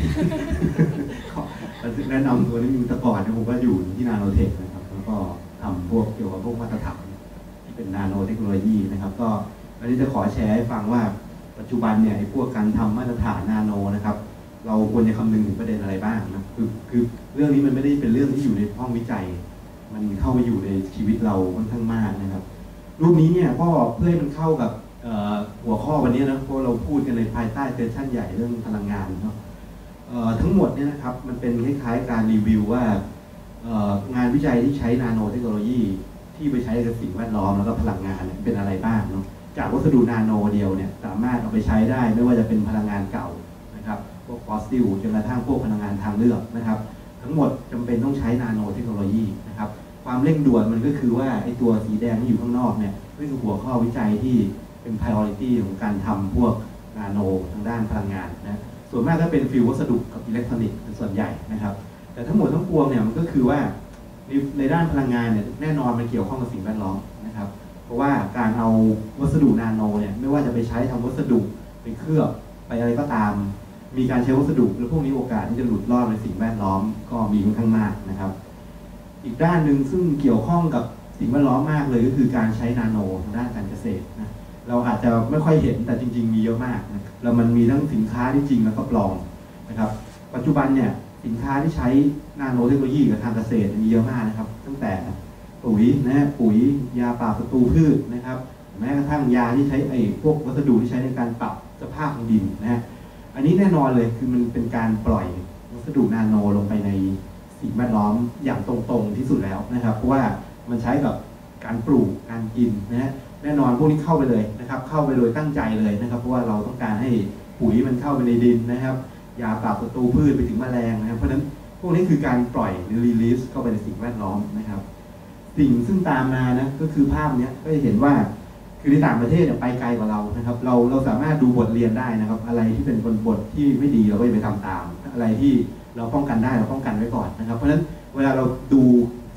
แนะนำตัวนี้มีตะก่อนผมก็อยู่ที่นาโนเทคนะครับแล้วก็ทำพวกเกี่ยวกับพวกมาตรฐานที่เป็นนาโนเทคโนโลยีนะครับก็วันนี้จะขอแชร์ให้ฟังว่าปัจจุบันเนี่ยไอ้พวกการทำมาตรฐานนาโนนะครับเราควรจะคำนึงถึงประเด็นอะไรบ้างนะคือเรื่องนี้มันไม่ได้เป็นเรื่องที่อยู่ในห้องวิจัยมันเข้าไปอยู่ในชีวิตเราค่อนข้างมากนะครับรูปนี้เนี่ยก็เพื่อให้มันเข้ากับหัวข้อวันนี้นะเพราะเราพูดกันในภายใต้เซสชั่นใหญ่เรื่องพลังงานเนาะทั้งหมดเนี่ยนะครับมันเป็นคล้ายๆการรีวิวว่างานวิจัยที่ใช้นาโนเทคโนโลยีที่ไปใช้กับสิ่งแวดล้อมแล้วก็พลังงานเป็นอะไรบ้างเนาะจากวัสดุนาโนเดียวเนี่ยสามารถเอาไปใช้ได้ไม่ว่าจะเป็นพลังงานเก่านะครับพวกฟอสซิลจนกระทั่งพวกพลังงานทางเลือกนะครับทั้งหมดจำเป็นต้องใช้นาโนเทคโนโลยีนะครับความเร่งด่วนมันก็คือว่าไอ้ตัวสีแดงที่อยู่ข้างนอกเนี่ยนี่คือหัวข้อวิจัยที่เป็น priority ของการทำพวกนาโนทางด้านพลังงานนะส่วนมากก็เป็นฟิววัสดุกับอิเล็กทรอนิกส์เป็นส่วนใหญ่นะครับแต่ทั้งหมดทั้งปวงเนี่ยมันก็คือว่าในด้านพลังงานเนี่ยแน่นอนมันเกี่ยวข้องกับสิ่งแวดล้อมนะครับเพราะว่าการเอาวัสดุนาโนเนี่ยไม่ว่าจะไปใช้ทำวัสดุไปเคลือบไปอะไรก็ตามมีการใช้วัสดุและพวกนี้โอกาสที่จะหลุดรอดในสิ่งแวดล้อมก็มีค่อนข้างมากนะครับอีกด้านหนึ่งซึ่งเกี่ยวข้องกับสิ่งแวดล้อมมากเลยก็คือการใช้นาโนทางด้านการเกษตรนะเราอาจจะไม่ค่อยเห็นแต่จริงๆมีเยอะมากนะแล้วมันมีทั้งสินค้าที่จริงแล้วก็ปลอมนะครับปัจจุบันเนี่ยสินค้าที่ใช้นาโนเทคโนโลยีกับทางเกษตรมีเยอะมากนะครับตั้งแต่ปุ๋ยนะปุ๋ยยาปราบศัตรูพืชนะครับแม้กระทั่งยาที่ใช้พวกวัสดุที่ใช้ในการปรับสภาพของดินนะอันนี้แน่นอนเลยคือมันเป็นการปล่อยวัสดุนาโนลงไปในสิ่งแวดล้อมอย่างตรงๆที่สุดแล้วนะครับเพราะว่ามันใช้กับการปลูกการกินนะแน่นอนพวกนี้เข้าไปเลยนะครับเข้าไปโดยตั้งใจเลยนะครับเพราะว่าเราต้องการให้ปุ๋ยมันเข้าไปในดินนะครับยาปราบศัตรูพืชไปถึงแมลงนะครับเพราะฉะนั้นพวกนี้คือการปล่อยหรือรีลีสเข้าไปในสิ่งแวดล้อมนะครับสิ่งซึ่งตามมานะก็คือภาพนี้ก็จะเห็นว่าคือในต่างประเทศเนี่ยไปไกลกว่าเรานะครับเราสามารถดูบทเรียนได้นะครับอะไรที่เป็นบทที่ไม่ดีเราก็อย่าไปทำตามอะไรที่เราป้องกันได้เราป้องกันไว้ก่อนนะครับเพราะฉะนั้นเวลาเราดู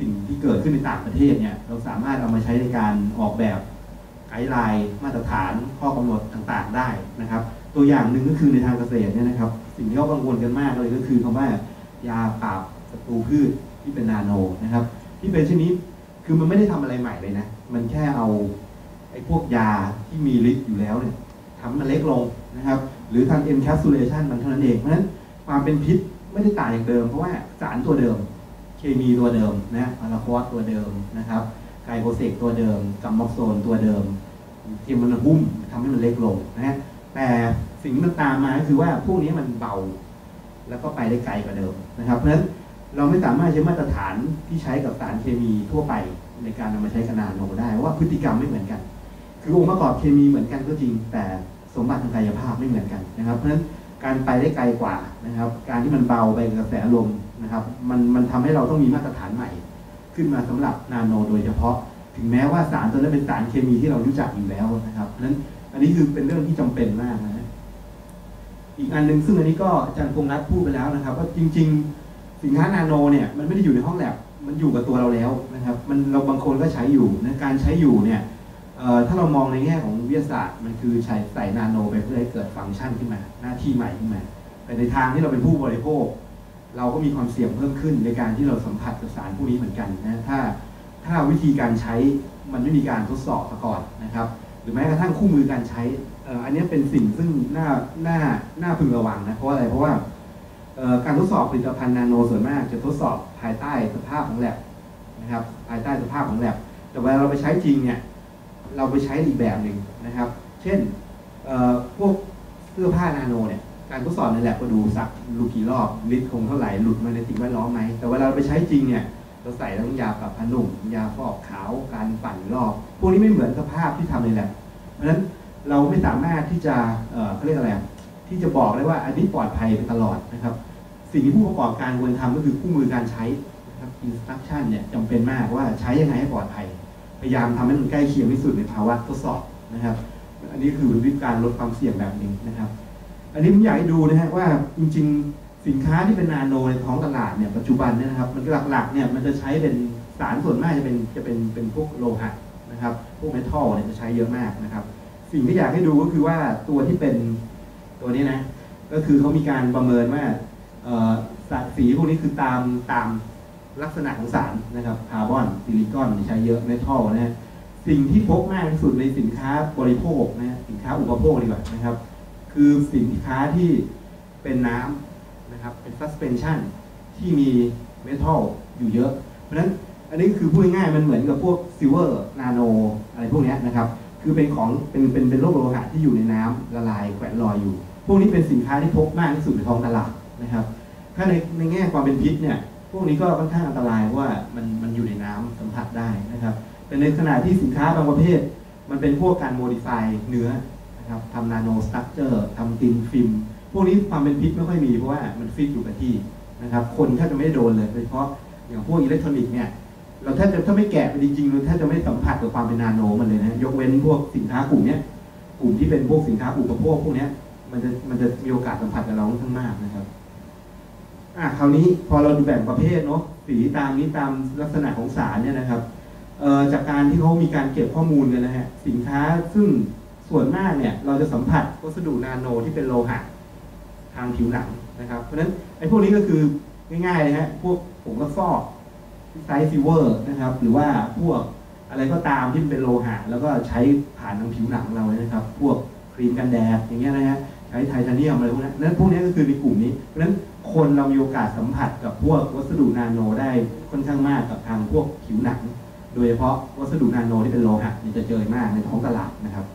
สิ่งที่เกิดขึ้นในต่างประเทศเนี่ยเราสามารถเอามาใช้ในการออกแบบไกด์ไลน์มาตรฐานข้อกำหนดต่างๆได้นะครับตัวอย่างหนึ่งก็คือในทางเกษตรเนี่ยนะครับสิ่งที่เขากังวลกันมากเลยก็คือคำว่ายาปราบศัตรูพืชที่เป็นนาโนนะครับที่เป็นชนิดคือมันไม่ได้ทำอะไรใหม่เลยนะมันแค่เอาไอ้พวกยาที่มีฤทธิ์อยู่แล้วเนี่ยทำมันเล็กลงนะครับหรือทำ encapsulation มันเท่านั้นเองเพราะฉะนั้นความเป็นพิษไม่ได้ต่างจากเดิมเพราะว่าสารตัวเดิมเคมีตัวเดิมนะพาราควอสตัวเดิมนะครับไกลโคเซกตัวเดิมกัมม็อกโซนตัวเดิมที่มันหุ้มทำให้มันเล็กลงนะฮะแต่สิ่งที่มันตามมาก็คือว่าพวกนี้มันเบาแล้วก็ไปได้ไกลกว่าเดิมนะครับเพราะฉะนั้นเราไม่สามารถใช้มาตรฐานที่ใช้กับสารเคมีทั่วไปในการนำมาใช้กับนาโนได้ว่าพฤติกรรมไม่เหมือนกันคือองค์ประกอบเคมีเหมือนกันก็จริงแต่สมบัติทางกายภาพไม่เหมือนกันนะครับเพราะฉะนั้นการไปได้ไกลกว่านะครับการที่มันเบาไปกับกระแสลมนะครับมันทำให้เราต้องมีมาตรฐานใหม่ขึ้นมาสำหรับนาโนโดยเฉพาะถึงแม้ว่าสารตัวนั้นเป็นสารเคมีที่เรารู้จักอยู่แล้วนะครับเพราะฉะนั้นอันนี้คือเป็นเรื่องที่จำเป็นมากนะอีกอันหนึ่งซึ่งอันนี้ก็อาจารย์พงษ์รัตน์พูดไปแล้วนะครับว่าจริงๆสินค้านาโนเนี่ยมันไม่ได้อยู่ในห้องแลบมันอยู่กับตัวเราแล้วนะครับมันเราบางคนก็ใช้อยู่นะการใช้อยู่เนี่ยถ้าเรามองในแง่ของวิทยาศาสตร์มันคือใส่นาโนไปเพื่อให้เกิดฟังก์ชันขึ้นมาหน้าที่ใหม่ขึ้นมาแต่ในทางที่เราเป็นผู้บริโภคเราก็มีความเสี่ยงเพิ่มขึ้นในการที่เราสัมผัสกับสารพวกนี้เหมือนกันนะถ้าวิธีการใช้มันไม่มีการทดสอบมาก่อนนะครับหรือแม้กระทั่งคู่มือการใช้อันนี้เป็นสิ่งซึ่งน่าพึงระวังนะเพราะอะไรเพราะว่าการทดสอบผลิตภัณฑ์นาโนส่วนมากจะทดสอบภายใต้สภาพของแลบนะครับภายใต้สภาพของแลบแต่เวลาเราไปใช้จริงเนี่ยเราไปใช้อีกแบบหนึ่งนะครับเช่นพวกเสื้อผ้านาโนเนี่ยการทดสอบในแลบก็ดูสักลูกกี่รอบลิตรคงเท่าไหร่หลุดมาในสิ่งแวดล้อมไหมแต่เวลาเราไปใช้จริงเนี่ยเราใส่ทั้งยาปรับผ้านุ่มยาฟอกขาวการปั่นรอบพวกนี้ไม่เหมือนสภาพที่ทำในแลบเพราะฉะนั้นเราไม่สามารถที่จะเขาเรียกอะไรที่จะบอกได้ว่าอันนี้ปลอดภัยไปตลอดนะครับสิ่งที่ผู้ประกอบการควรทำก็คือคู่มือการใช้นะครับ instruction เนี่ยจำเป็นมากว่าใช้ยังไงให้ปลอดภัยพยายามทำให้มันใกล้เคียงที่สุดในภาวะทดสอบนะครับอันนี้คือวิธีการลดความเสี่ยงแบบนึงนะครับอันนี้ผมอยากให้ดูนะฮะว่าจริงๆสินค้าที่เป็นนาโนในท้องตลาดเนี่ยปัจจุบันเนี่ยนะครับมันหลักๆเนี่ยมันจะใช้เป็นสารส่วนมากจะเป็นพวกโลหะนะครับพวกเมทัลเนี่ยจะใช้เยอะมากนะครับสิ่งที่อยากให้ดูก็คือว่าตัวที่เป็นตัวนี้นะก็คือเขามีการประเมินว่าสีพวกนี้คือตามลักษณะของสารนะครับคาร์บอนซิลิคอนใช้เยอะเมทัลนะฮะสิ่งที่พบมากที่สุดในสินค้าบริโภคนะสินค้าอุปโภคดีกว่านะครับคือสินค้าที่เป็นน้ำนะครับเป็น suspension ที่มีเมทัลอยู่เยอะเพราะฉะนั้นอันนี้คือพูดง่ายๆมันเหมือนกับพวกซิลเวอร์นาโนอะไรพวกนี้นะครับคือเป็นของเป็นโลหะที่อยู่ในน้ำละลายแขวนลอยอยู่พวกนี้เป็นสินค้าที่พบมากที่สุดในท้องตลาดนะครับถ้าในแง่ความเป็นพิษเนี่ยพวกนี้ก็ค่อนข้างอันตรายเพราะว่ามันอยู่ในน้ำสัมผัสได้นะครับแต่ในขณะที่สินค้าบางประเภทมันเป็นพวกการโมดิฟายเนื้อนะครับทำนาโนสตรัคเจอร์ทำตินฟิล์มพวกนี้ความเป็นพิษไม่ค่อยมีเพราะว่ามันฟิกอยู่กับที่นะครับคนแทบจะไม่ได้โดนเลยโดยเฉพาะอย่างพวกอิเล็กทรอนิกส์เนี่ยเราถ้าไม่แกะไปจริงๆเราแทบจะไม่สัมผัสกับความเป็นนาโนมันเลยนะยกเว้นพวกสินค้ากลุ่มนี้กลุ่มที่เป็นพวกสินค้าอุปโภคพวกนี้มันจะมีโอกาสสัมผัสกับเราค่อนข้างมากนะครับคราวนี้พอเราดูแบ่งประเภทเนาะสีตามนี้ตามลักษณะของสารเนี่ยนะครับจากการที่เขามีการเก็บข้อมูลกันนะฮะสินค้าซึ่งส่วนมากเนี่ยเราจะสัมผัสวัสดุนาโนที่เป็นโลหะทางผิวหนังนะครับเพราะฉะนั้นไอ้พวกนี้ก็คือง่ายๆเลยฮะพวกผงกระฟอกไซส์ซิลเวอร์นะครับหรือว่าพวกอะไรก็ตามที่เป็นโลหะแล้วก็ใช้ผ่านทางผิวหนังเราเลยนะครับพวกครีมกันแดดอย่างเงี้ยนะฮะใช้ไทเทเนียมอะไรพวกนั้นนั้นพวกนี้ก็คือในกลุ่มนี้เพราะฉะนั้นคนเรามีโอกาสสัมผัสกับพวกวัสดุนาโนได้ค่อนข้างมากกับทางพวกผิวหนังโดยเฉพาะวัสดุนาโนที่เป็นโลหะนี่จะเจอมากในท้องตลาดนะครับ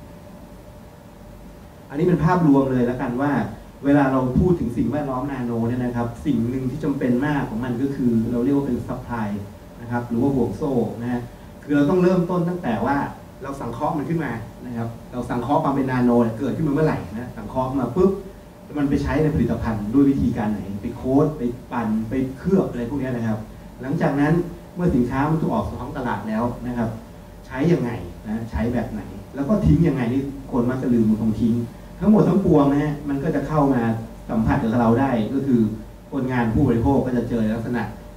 อันนี้เป็นภาพรวมเลยแล้วกันว่าเวลาเราพูดถึงสิ่งแวดล้อมนาโนเนี่ยนะครับสิ่งหนึ่งที่จำเป็นมากของมันก็คือเราเรียกว่าเป็นซัพพลายนะครับหรือว่าห่วงโซ่นะฮะคือเราต้องเริ่มต้นตั้งแต่ว่าเราสังเคราะห์มันขึ้นมานะครับเราสังเคราะห์ความเป็นนาโนเกิดขึ้นมาเมื่อไหร่นะสังเคราะห์มาปุ๊บมันไปใช้ในผลิตภัณฑ์ด้วยวิธีการไหนไปโค้ดไปปั่นไปเคลือบอะไรพวกนี้นะครับหลังจากนั้นเมื่อสินค้ามันถูกออกสู่ท้องตลาดแล้วนะครับใช้ยังไงนะใช้แบบไหนแล้วก็ทิ้งยังไงนี่คนมักจะลืมมันคงทิ้งทั้งหมดทั้งปวงนะฮะมันก็จะเข้ามาสัมผัสกับเราได้ก็คือคนงานผู้บริโภคก็จะเจอลักษณะค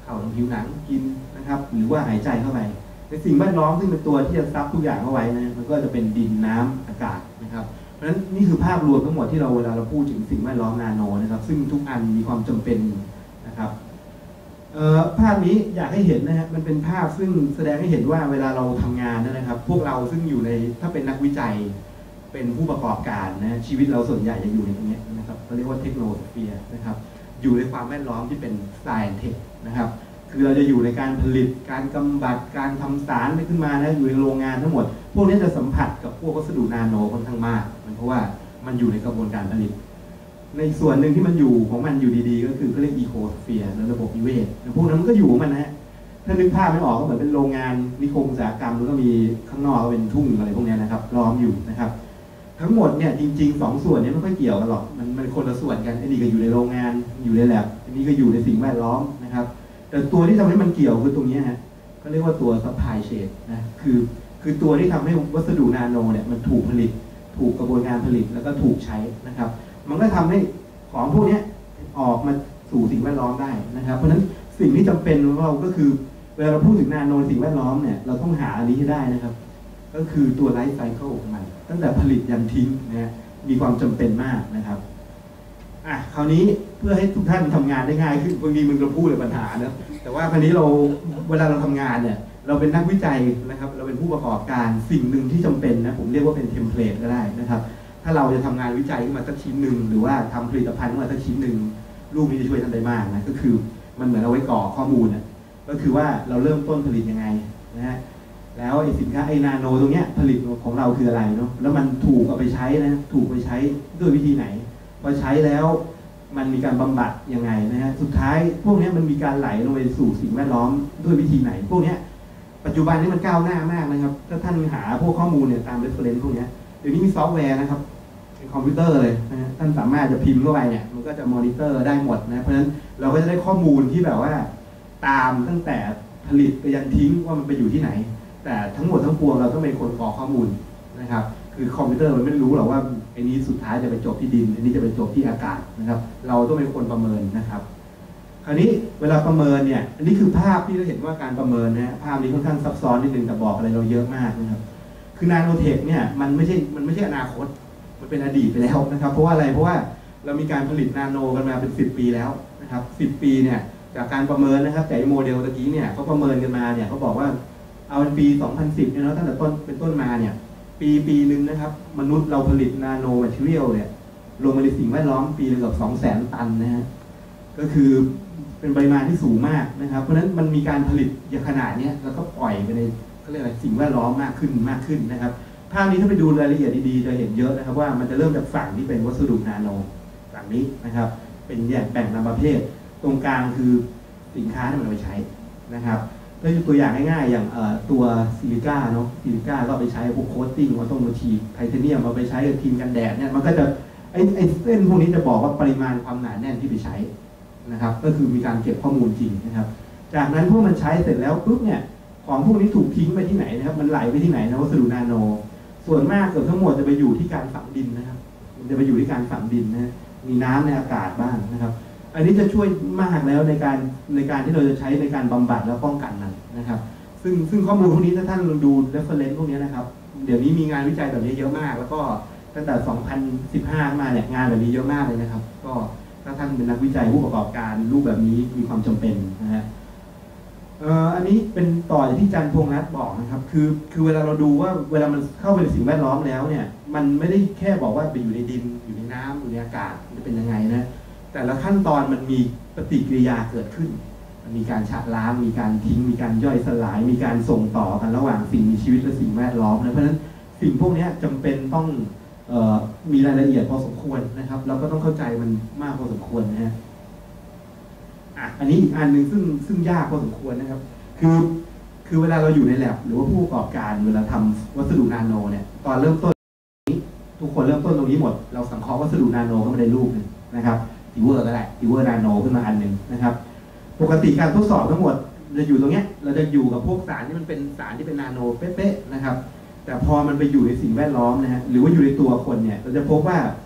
เข้าทางผิวหนังกินนะครับหรือว่าหายใจเข้าไปในสิ่งแวดล้อมซึ่งเป็นตัวที่จะซับทุกอย่างเข้าไว้นะมันก็จะเป็นดินน้ำอากาศนะครับเพราะฉะนั้นนี่คือภาพรวมทั้งหมดที่เราเวลาเราพูดถึงสิ่งแวดล้อมนาโนนะครับซึ่งทุกอันมีความจำเป็นนะครับภาพนี้อยากให้เห็นนะฮะมันเป็นภาพซึ่งแสดงให้เห็นว่าเวลาเราทำงานนะครับพวกเราซึ่งอยู่ในถ้าเป็นนักวิจัยเป็นผู้ประกอบการนะชีวิตเราส่วนใหญ่จะอยู่ในตรงนี้นะครับเขาเรียกว่าเทคโนโลยีนะครับอยู่ในความแวดล้อมที่เป็น Science Tech นะครับคือเราจะอยู่ในการผลิตการกำบัดการทำสารขึ้นมานะอยู่ในโรงงานทั้งหมดพวกนี้จะสัมผัสกับพวกวัสดุนาโนค่อนข้างมากเพราะว่ามันอยู่ในกระบวนการผลิตในส่วนหนึ่งที่มันอยู่ของมันอยู่ดีๆก็คือเขาเรียกอีโคสเฟียร์ระบบนิเวศพวกนั้นมันก็อยู่ของมันนะฮะถ้านึกภาพไม่ออกก็เหมือนเป็นโรงงานนิคมอุตสาหกรรมแล้วก็มีข้างนอกก็เป็นทุ่งอะไรพวกนี้นะครับล้อมอยู่นะครับทั้งหมดเนี่ยจริงๆ2ส่วนนี้ไม่ค่อยเกี่ยวกันหรอกมันคนละส่วนกันไอ้นี่ก็อยู่ในโรงงานอยู่ในแลบอันนี้ก็อยู่ในสิ่งแวดล้อมนะครับแต่ตัวที่ทำให้มันเกี่ยวคือตรงนี้ฮะก็เรียกว่าตัว supply chain นะคือตัวที่ทำให้วัสดุนาโนเนี่ยมันถูกผลิตถูกกระบวนการผลิตแล้วก็ถูกใช้นะครับมันก็ทำให้ของพวกนี้ออกมาสู่สิ่งแวดล้อมได้นะครับเพราะฉะนั้นสิ่งที่จำเป็นของเราก็คือเวลาเราพูดถึงนาโนสิ่งแวดล้อมเนี่ยเราต้องหาอันนี้ให้ได้นะครับก็คือตัวไลฟ์ไซเคิลของมันตั้งแต่ผลิตยันทิ้งนะมีความจำเป็นมากนะครับคราวนี้เพื่อให้ทุกท่านทำงานได้ง่ายขึ้นบางทีมึงก็พูดเลยปัญหานะแต่ว่าคราวนี้เราเวลาเราทำงานเนี่ยเราเป็นนักวิจัยนะครับเราเป็นผู้ประกอบการสิ่งหนึ่งที่จำเป็นนะผมเรียกว่าเป็นเทมเพลตก็ได้นะครับถ้าเราจะทำงานวิจัยขึ้นมาสักชิ้นหนึ่งหรือว่าทำผลิตภัณฑ์ขึ้นมาสักชิ้นหนึ่งรูปนี้จะช่วยท่านได้มากนะก็คือมันเหมือนเอาไว้กรอกข้อมูลนะก็คือว่าเราเริ่มต้นผลิตยังไงนะฮะแล้วไอ้สินค้าไอ้นาโนตรงเนี้ยผลิตของเราคืออะไรเนาะแล้วมันถูกเอาไปใช้นะถูกไปใช้ด้วยวิธีไหนพอใช้แล้วมันมีการบำบัดยังไงนะฮะสุดท้ายพวกนี้มันมีการไหลลงไปสู่สิ่งแวดล้อมด้วยวิธีไหนพวกนี้ปัจจุบันนี้มันก้าวหน้ามากนะครับถ้าท่านหาพวกข้อมูลเนี่ยตาม reference พวกนี้เดี๋ยวนี้มีซอฟต์แวร์นะครับเป็นคอมพิวเตอร์เลยนะฮะท่านสามารถจะพิมพ์เข้าไปเนี่ยมันก็จะมอนิเตอร์ได้หมดนะเพราะฉะนั้นเราก็จะได้ข้อมูลที่แบบว่าตามตั้งแต่ผลิตไปยันทิ้งว่ามันไปอยู่ที่ไหนแต่ทั้งหมดทั้งปวงเราต้องเป็นคนกรอกข้อมูลนะครับคือคอมพิวเตอร์มันไม่รู้หรอกว่าไอ้นี้สุดท้ายจะไปจบที่ดินอันนี้จะไปจบที่อากาศนะครับเราต้องเป็นคนประเมินนะครับคราวนี้เวลาประเมินเนี่ยอันนี้คือภาพที่เราเห็นว่าการประเมินนะภาพนี้ค่อนข้างซับซ้อนนิดนึงแต่บอกอะไรเราเยอะมากนะครับคือนาโนเทคเนี่ยมันไม่ใช่อนาคตมันเป็นอดีตไปแล้วนะครับเพราะว่าอะไรเพราะว่าเรามีการผลิตนาโนกันมาเป็น10 ปีแล้วนะครับ10 ปีเนี่ยจากการประเมินนะครับแต่โมเดลตะกี้เนี่ยเขาประเมินกันมาเนี่ยเขาบอกว่าเอาเป็นปี 2010 เนี่ยเนาะตั้งแต่ต้นมาเนี่ยปีนึงนะครับมนุษย์เราผลิตนาโนแมทเทียลเนี่ยลงมาในสิ่งแวดล้อมปีนึงกับ 200,000 ตันนะฮะก็คือเป็นปริมาณที่สูงมากนะครับเพราะฉะนั้นมันมีการผลิตอย่างขนาดนี้แล้วก็ปล่อยไปในเขาเรียกอะไรสิ่งแวดล้อมมากขึ้นนะครับภาพนี้ถ้าไปดูรายละเอียดดีๆจะเห็นเยอะนะครับว่ามันจะเริ่มจากฝั่งที่เป็นวัสดุนาโนฝั่งนี้นะครับเป็นแบ่งตามประเภทตรงกลางคือสินค้าที่มันเอาไปใช้นะครับถ้ายกตัวอย่างง่ายๆอย่างตัวซิลิก้าเนาะซิลิก้าก็ไปใช้พวกโคตติ้งออโตโมทีฟไทเทเนียมเอาไปใช้กับครีมกันแดดเนี่ยมันก็จะไอ้เส้นพวกนี้จะบอกว่าปริมาณความหนาแน่นที่ไปใช้นะครับก็คือมีการเก็บข้อมูลจริงนะครับจากนั้นพวกมันใช้เสร็จแล้วปุ๊บเนี่ยของพวกนี้ถูกทิ้งไปที่ไหนนะครับมันไหลไปที่ไหนนะวัสดุนาโนส่วนมากเกือบทั้งหมดจะไปอยู่ที่การฝังดินนะครับมันจะไปอยู่ที่การฝังดินนะมีน้ำในอากาศบ้างนะครับอันนี้จะช่วยมากแล้วในการที่เราจะใช้ในการบำบัดและป้องกันมันนะครับซึ่งข้อมูลพวกนี้ถ้าท่านดู reference พวกนี้นะครับเดี๋ยวนี้มีงานวิจัยแบบนี้เยอะมากแล้วก็ตั้งแต่ 2015 มาเนี่ยงานแบบนี้เยอะมากเลยนะครับก็ถ้าท่านเป็นนักวิจัยผู้ประกอบการรูปแบบนี้มีความจำเป็นนะฮะอันนี้เป็นต่อจากที่จันทร์พงษ์รัตน์บอกนะครับคือเวลาเราดูว่าเวลามันเข้าไปในสิ่งแวดล้อมแล้วเนี่ยมันไม่ได้แค่บอกว่าไปอยู่ในดินอยู่ในน้ำอยู่ในอากาศจะเป็นยังไงนะแต่ละขั้นตอนมันมีปฏิกิริยาเกิดขึ้นมันมีการชะล้างมีการทิ้งมีการย่อยสลายมีการส่งต่อกันระหว่างสิ่งมีชีวิตและสิ่งแวดล้อมนะเพราะฉะนั้นสิ่งพวกนี้จำเป็นต้องมีรายละเอียดพอสมควรนะครับเราก็ต้องเข้าใจมันมากพอสมควรนะฮะอันนี้อีกอันหนึ่งซึ่งยากพอสมควรนะครับคือเวลาเราอยู่ในแลบหรือว่าผู้ประกอบการเวลาทำวัสดุนาโนเนี่ยตอนเริ่มต้นทุกคนเริ่มต้นตรงนี้หมดเราสังเคราะห์วัสดุนาโนเข้ามาในรูปนึงนะครับติวเวอร์ก็ได้ติวเวอร์นาโนขึ้นมาอันหนึ่งนะครับปกติการทดสอบทั้งหมดจะอยู่ตรงนี้เราจะอยู่กับพวกสารที่มันเป็นสารที่เป็นนาโนเป๊ะๆนะครับแต่พอมันไปอยู่ในสิ่งแวดล้อมนะฮะหรือว่าอยู่ในตัวคนเนี่ยเราจะพบว่า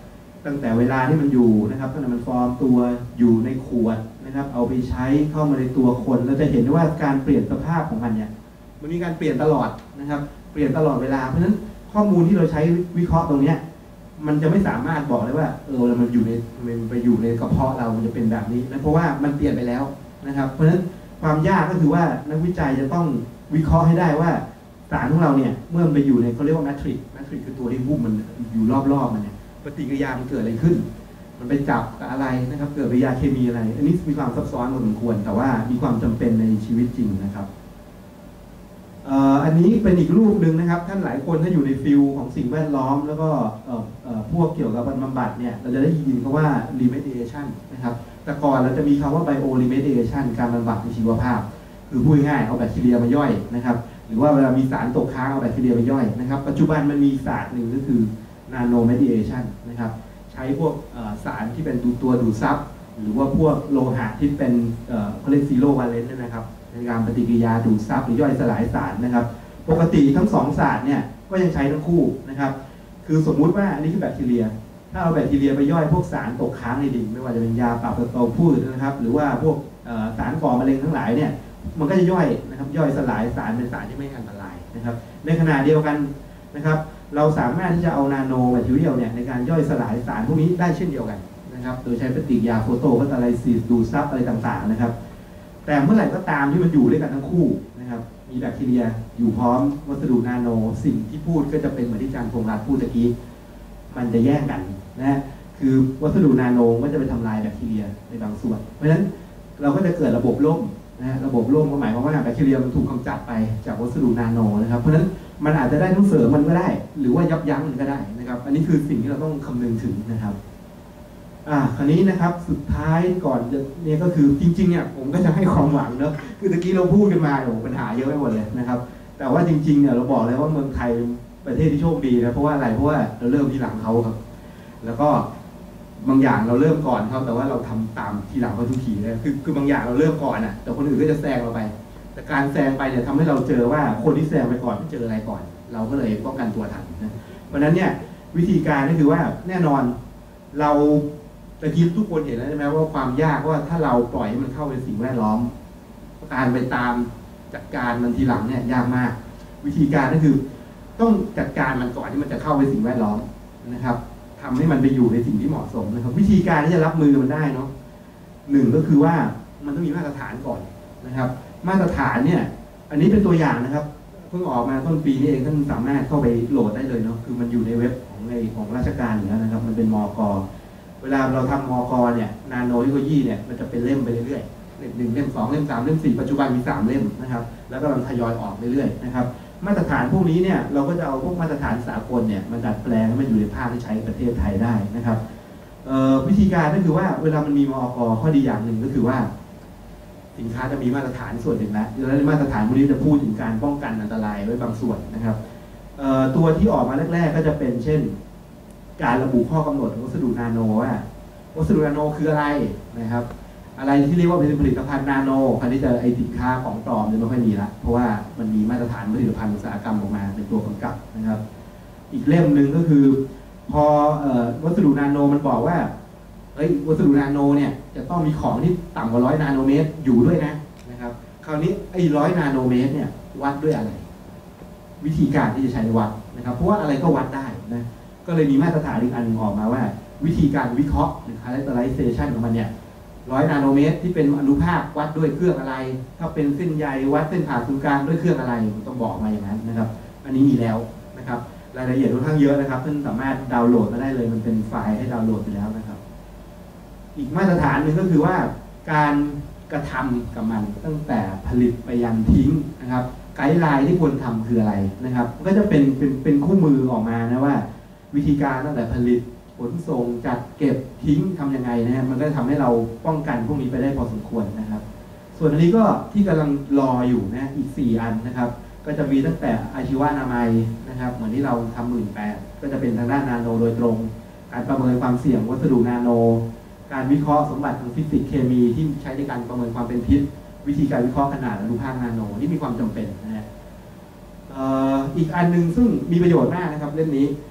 ตั้งแต่เวลาที่มันอยู่นะครับตั้งแต่มันฟอร์มตัวอยู่ในขวดนะครับเอาไปใช้เข้ามาในตัวคนเราจะเห็นได้ว่าการเปลี่ยนสภาพของมันเนี่ยมันมีการเปลี่ยนตลอดนะครับเปลี่ยนตลอดเวลาเพราะฉะนั้นข้อมูลที่เราใช้วิเคราะห์ตรงนี้มันจะไม่สามารถบอกได้ว่ามันอยู่ในมันไปอยู่ในกระเพาะเรามันจะเป็นแบบนี้นะเพราะว่ามันเปลี่ยนไปแล้วนะครับเพราะฉะนั้นความยากก็คือว่านักวิจัยจะต้องวิเคราะห์ให้ได้ว่าสารของเราเนี่ยเมื่อมันไปอยู่ในเขาเรียกว่าแมทริกคือตัวที่หุ้มมันอยู่รอบๆมันเนี่ยปฏิกิริยามันเกิดอะไรขึ้นมันไปจับกับอะไรนะครับเกิดปฏิกิริยาเคมีอะไรอันนี้มีความซับซ้อนพอสมควรแต่ว่ามีความจำเป็นในชีวิตจริงนะครับอันนี้เป็นอีกรูปหนึ่งนะครับท่านหลายคนถ้าอยู่ในฟิลของสิ่งแวดล้อมแล้วก็พวกเกี่ยวกับบำบัดเนี่ยเราจะได้ยินคำว่า remediation นะครับแต่ก่อนเราจะมีคำว่า bio remediation การบำบัดในชีวภาพคือพูดง่ายเอาแบคทีเรียมาย่อยนะครับหรือว่าเวลามีสารตกค้างเอาแบคทีเรียมาย่อยนะครับปัจจุบันมันมีศาสตร์หนึ่งก็คือ nano mediation นะครับใช้พวกสารที่เป็นตัวดูดซับหรือว่าพวกโลหะที่เป็นเขาเรียก zero valence นะครับในการปฏิกิริยาดูดซับหรือย่อยสลายสารนะครับปกติทั้งสองศาสตร์เนี่ยก็ยังใช้ทั้งคู่นะครับคือสมมุติว่าอันนี้คือแบคทีเรียถ้าเอาแบคทีเรียไปย่อยพวกสารตกค้างในดินไม่ว่าจะเป็นยาปรับเติบโตพืชนะครับหรือว่าพวกสารก่อมะเร็งทั้งหลายเนี่ยมันก็จะย่อยนะครับย่อยสลายสารเป็นสารที่ไม่อันตรายนะครับในขณะเดียวกันนะครับเราสามารถที่จะเอานาโนแมทริเอลเนี่ยในการย่อยสลายสารพวกนี้ได้เช่นเดียวกันนะครับโดยใช้ปฏิกิริยาโฟโตคาตาไลซิสดูดซับอะไรต่างๆนะครับแต่เมื่อไหร่ก็ตามที่มันอยู่ด้วยกันทั้งคู่นะครับมีแบคทีเรียอยู่พร้อมวัสดุนาโนสิ่งที่พูดก็จะเป็นเหมือนที่อาจารย์พงษ์รัตน์พูดตะกี้มันจะแย่งกันนะคือวัสดุนาโนก็จะไปทำลายแบคทีเรียในบางส่วนเพราะฉะนั้นเราก็จะเกิดระบบล่มนะระบบล่มก็หมายความว่าแบคทีเรียมันถูกกำจัดไปจากวัสดุนาโนนะครับเพราะฉะนั้นมันอาจจะได้ทั้งเสริมมันก็ได้หรือว่ายับยั้งมันก็ได้นะครับอันนี้คือสิ่งที่เราต้องคำนึงถึงนะครับคราวนี้นะครับสุดท้ายก่อนจะเนี่ยก็คือจริงๆเนี่ยผมก็จะให้ความหวังเนอะคือตะกี้เราพูดกันมาปัญหาเยอะไปหมดเลยนะครับแต่ว่าจริงๆเนี่ยเราบอกเลยว่าเมืองไทยประเทศที่โชคดีนะเพราะว่าอะไรเพราะว่าเราเริ่มที่หลังเขาครับแล้วก็บางอย่างเราเริ่มก่อนเขาแต่ว่าเราทำตามทีหลังเขาทุกทีเลยคือบางอย่างเราเริ่มก่อนแต่คนอื่นก็จะแซงเราไปแต่การแซงไปเนี่ยทำให้เราเจอว่าคนที่แซงไปก่อนเจออะไรก่อนเราก็เลยป้องกันตัวทันนะเพราะฉะนั้นเนี่ยวิธีการก็คือว่าแน่นอนเราตะกี้ทุกคนเห็นแล้วใช่ไหมว่าความยากว่าถ้าเราปล่อยให้มันเข้าเป็นสิ่งแวดล้อมการไปตามจัดการมันทีหลังเนี่ยยากมากวิธีการก็คือต้องจัดการมันก่อนที่มันจะเข้าไปสิ่งแวดล้อมนะครับทำให้มันไปอยู่ในสิ่งที่เหมาะสมนะครับวิธีการที่จะรับมือมันได้เนาะหนึ่งก็คือว่ามันต้องมีมาตรฐานก่อนนะครับมาตรฐานเนี่ยอันนี้เป็นตัวอย่างนะครับเพิ่งออกมาต้นปีนี้เองท่านสามารถเข้าไปโหลดได้เลยเนาะคือมันอยู่ในเว็บของราชการอยู่แล้วนะครับมันเป็นมก.เวลาเราทำมก.เนี่ยนาโนเทคโนโลยีเนี่ยมันจะเป็นเล่มไปเรื่อยๆเล่ม 1 เล่ม 2 เล่ม 3 เล่ม 4ปัจจุบันมี3 เล่มนะครับแล้วก็กำลังทยอยออกเรื่อยๆนะครับมาตรฐานพวกนี้เนี่ยเราก็จะเอาพวกมาตรฐานสากลเนี่ยมาดัดแปลงให้มันอยู่ในภาคที่ใช้ประเทศไทยได้นะครับวิธีการก็คือว่าเวลามันมีมก.ข้อดีอย่างหนึ่งก็คือว่าสินค้าจะมีมาตรฐานส่วนหนึ่งแล้วในมาตรฐานพวกนี้จะพูดถึงการป้องกันอันตรายไว้บางส่วนนะครับตัวที่ออกมาแรกๆก็จะเป็นเช่นการระบุข้อกำหนดวัสดุนาโนว่าวัสดุนาโนคืออะไรนะครับอะไรที่เรียกว่าเป็นผลิตภัณฑ์นาโนคราวนี้จะไอสินค้าของปลอมจะไม่ค่อยมีละเพราะว่ามันมีมาตรฐานผลิตภัณฑ์อุตสาหกรรมออกมาเป็นตัวกำกับนะครับอีกเล่มหนึ่งก็คือพอวัสดุนาโนมันบอกว่าวัสดุนาโนเนี่ยจะต้องมีของที่ต่ำกว่า100 นาโนเมตรอยู่ด้วยนะครับคราวนี้ไอ้100 นาโนเมตรเนี่ยวัดด้วยอะไรวิธีการที่จะใช้วัดนะครับเพราะว่าอะไรก็วัดได้นะก็เลยมีมาตรฐานอีกอันออกมาว่าวิธีการวิเคราะห์หรือ characterization ของมันเนี่ย100 นาโนเมตรที่เป็นอนุภาควัดด้วยเครื่องอะไรถ้าเป็นเส้นใยวัดเส้นผ่าศูนย์กลางด้วยเครื่องอะไรต้องบอกมาอย่างนั้นนะครับอันนี้มีแล้วนะครับรายละเอียดค่อนข้างเยอะนะครับท่านสามารถดาวน์โหลดมาได้เลยมันเป็นไฟล์ให้ดาวน์โหลดไปแล้วนะครับอีกมาตรฐานหนึ่งก็คือว่าการกระทำกับมันตั้งแต่ผลิตไปยันทิ้งนะครับไกด์ไลน์ที่ควรทำคืออะไรนะครับก็จะเป็นคู่มือออกมานะว่าวิธีการตั้งแต่ผลิตขนส่งจัดเก็บทิ้งทำยังไงนะฮะมันก็ทำให้เราป้องกันพวกนี้ไปได้พอสมควรนะครับส่วนอันนี้ก็ที่กำลังรออยู่นะอีก4 อันนะครับก็จะมีตั้งแต่อาชีวะอนามัยนะครับเหมือนที่เราทำ18ก็จะเป็นทางด้านนาโนโดยตรงการประเมินความเสี่ยงวัสดุนาโนการวิเคราะห์สมบัติทางฟิสิกส์เคมีที่ใช้ในการประเมินความเป็นพิษวิธีการวิเคราะห์ขนาดอนุภาคนาโนที่มีความจำเป็นนะฮะอีกอันนึงซึ่งมีประโยชน์มากนะครับเล่มนี้ใค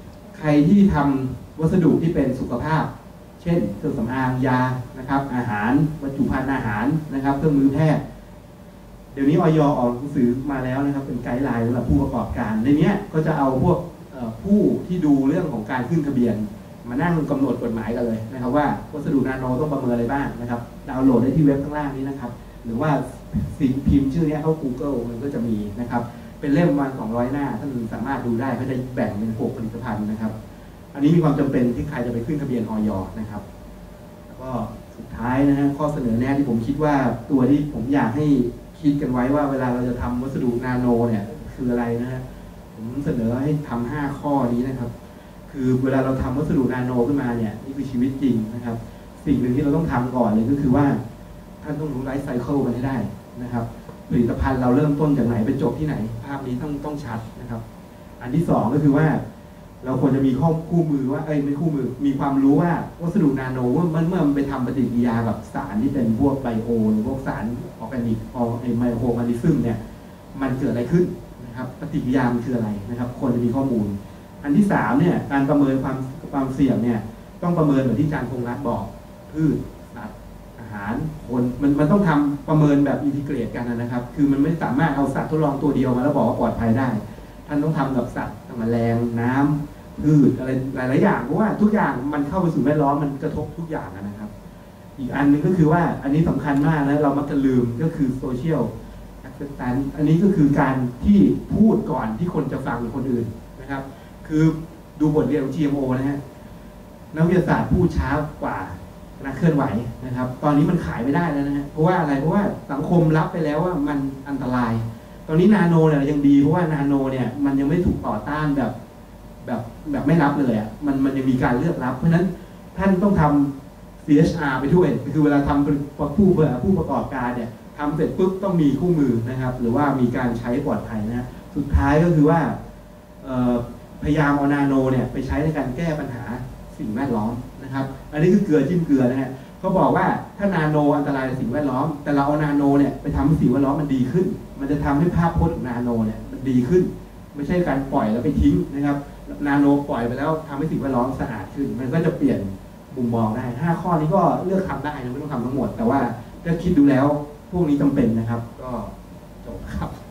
รที่ทำวัสดุที่เป็นสุขภาพ เช่นเครื่องสำอางยานะครับอาหารบรรจุภัณฑ์อาหารนะครับเครื่องมือแพทย์เดี๋ยวนี้อย.ออกหนังสือมาแล้วนะครับเป็นไกด์ไลน์สำหรับผู้ประกอบการในนี้ก็จะเอาพวกผู้ที่ดูเรื่องของการขึ้นทะเบียนมานั่งกำหนดกฎหมายกันเลยนะครับว่าวัสดุนาโนต้องประเมินอะไรบ้างนะครับดาวน์โหลดได้ที่เว็บข้างล่างนี้นะครับหรือว่าพิมพ์ชื่อนี้เข้า Google มันก็จะมีนะครับเป็นเล่มประมาณ200 หน้าท่านสามารถดูได้เขาจะแบ่งเป็น6ผลิตภัณฑ์นะครับอันนี้มีความจำเป็นที่ใครจะไปขึ้นทะเบียนอย.นะครับแล้วก็สุดท้ายนะฮะข้อเสนอแนะที่ผมคิดว่าตัวที่ผมอยากให้คิดกันไว้ว่าเวลาเราจะทำวัสดุนาโนเนี่ยคืออะไรนะฮะผมเสนอให้ทำ5 ข้อนี้นะครับคือเวลาเราทำวัสดุนาโนขึ้นมาเนี่ยนี่คือชีวิตจริงนะครับสิ่งหนึ่งที่เราต้องทำก่อนเลยก็คือว่าท่านต้องรู้ไลฟ์ไซเคิลมันให้ได้นะครับผลิตภัณฑ์เราเริ่มต้นจากไหนไปจบที่ไหนภาพนี้ต้องชัดนะครับอันที่2ก็คือว่าเราควรจะมีคู่มือว่าไม่คู่มือมีความรู้ว่าวัสดุนาโนว่าเมื่อมันไปทำปฏิกิริยากับสารที่เป็นพวกไบโอหรือพวกสารออร์แกนิกไมโครออร์แกนิซึมเนี่ยมันเกิดอะไรขึ้นนะครับปฏิกิริยามันคืออะไรนะครับควรจะมีข้อมูลอันที่3เนี่ยการประเมินความเสี่ยงเนี่ยต้องประเมินเหมือนที่อาจารย์พงษ์รัตน์บอกพืชสัตว์อาหารคนมันต้องทำประเมินแบบอินทิเกรตกันนะครับคือมันไม่สามารถเอาสัตว์ทดลองตัวเดียวมาแล้วบอกว่าปลอดภัยได้ท่านต้องทำกับสัตว์แมลงน้ำพืชอะไรหลายๆอย่างเพราะว่าทุกอย่างมันเข้าไปสู่แวดล้อมมันกระทบทุกอย่างนะครับอีกอันนึงก็คือว่าอันนี้สำคัญมากแล้วเรามักจะลืมก็คือโซเชียลแอคเซปแตนซ์อันนี้ก็คือการที่พูดก่อนที่คนจะฟังคนอื่นนะครับคือดูบทเรียนของ GMO นะฮะนักวิทยาศาสตร์พูดช้ากว่านักเคลื่อนไหวนะครับตอนนี้มันขายไม่ได้แล้วนะฮะเพราะว่าอะไรเพราะว่าสังคมรับไปแล้วว่ามันอันตรายตอนนี้นาโนเนี่ยยังดีเพราะว่านาโนเนี่ยมันยังไม่ถูกต่อต้านแบบไม่รับเลยอ่ะมันยังมีการเลือกรับเพราะฉะนั้นท่านต้องทำ CSR ไปด้วยคือเวลาทำผู้ประกอบการเนี่ยทำเสร็จปุ๊บต้องมีคู่มือนะครับหรือว่ามีการใช้ปลอดภัยนะสุดท้ายก็คือว่าพยายามเอานาโนเนี่ยไปใช้ในการแก้ปัญหาสิ่งแวดล้อมนะครับอันนี้คือเกลือจิ้มเกลือนะฮะเขาบอกว่าถ้านาโนอันตรายต่อสิ่งแวดล้อมแต่เราเอานาโนเนี่ยไปทำให้สิ่งแวดล้อมมันดีขึ้นมันจะทำให้ภาพพจน์ของนาโนเนี่ยมันดีขึ้นไม่ใช่การปล่อยแล้วไปทิ้งนะครับนาโนปล่อยไปแล้วทำให้สิ่งแวดล้อมสะอาดขึ้นมันก็จะเปลี่ยนมุมมองได้5 ข้อนี้ก็เลือกทำได้นะไม่ต้องทำทั้งหมดแต่ว่าถ้าคิดดูแล้วพวกนี้จำเป็นนะครับก็จบครับ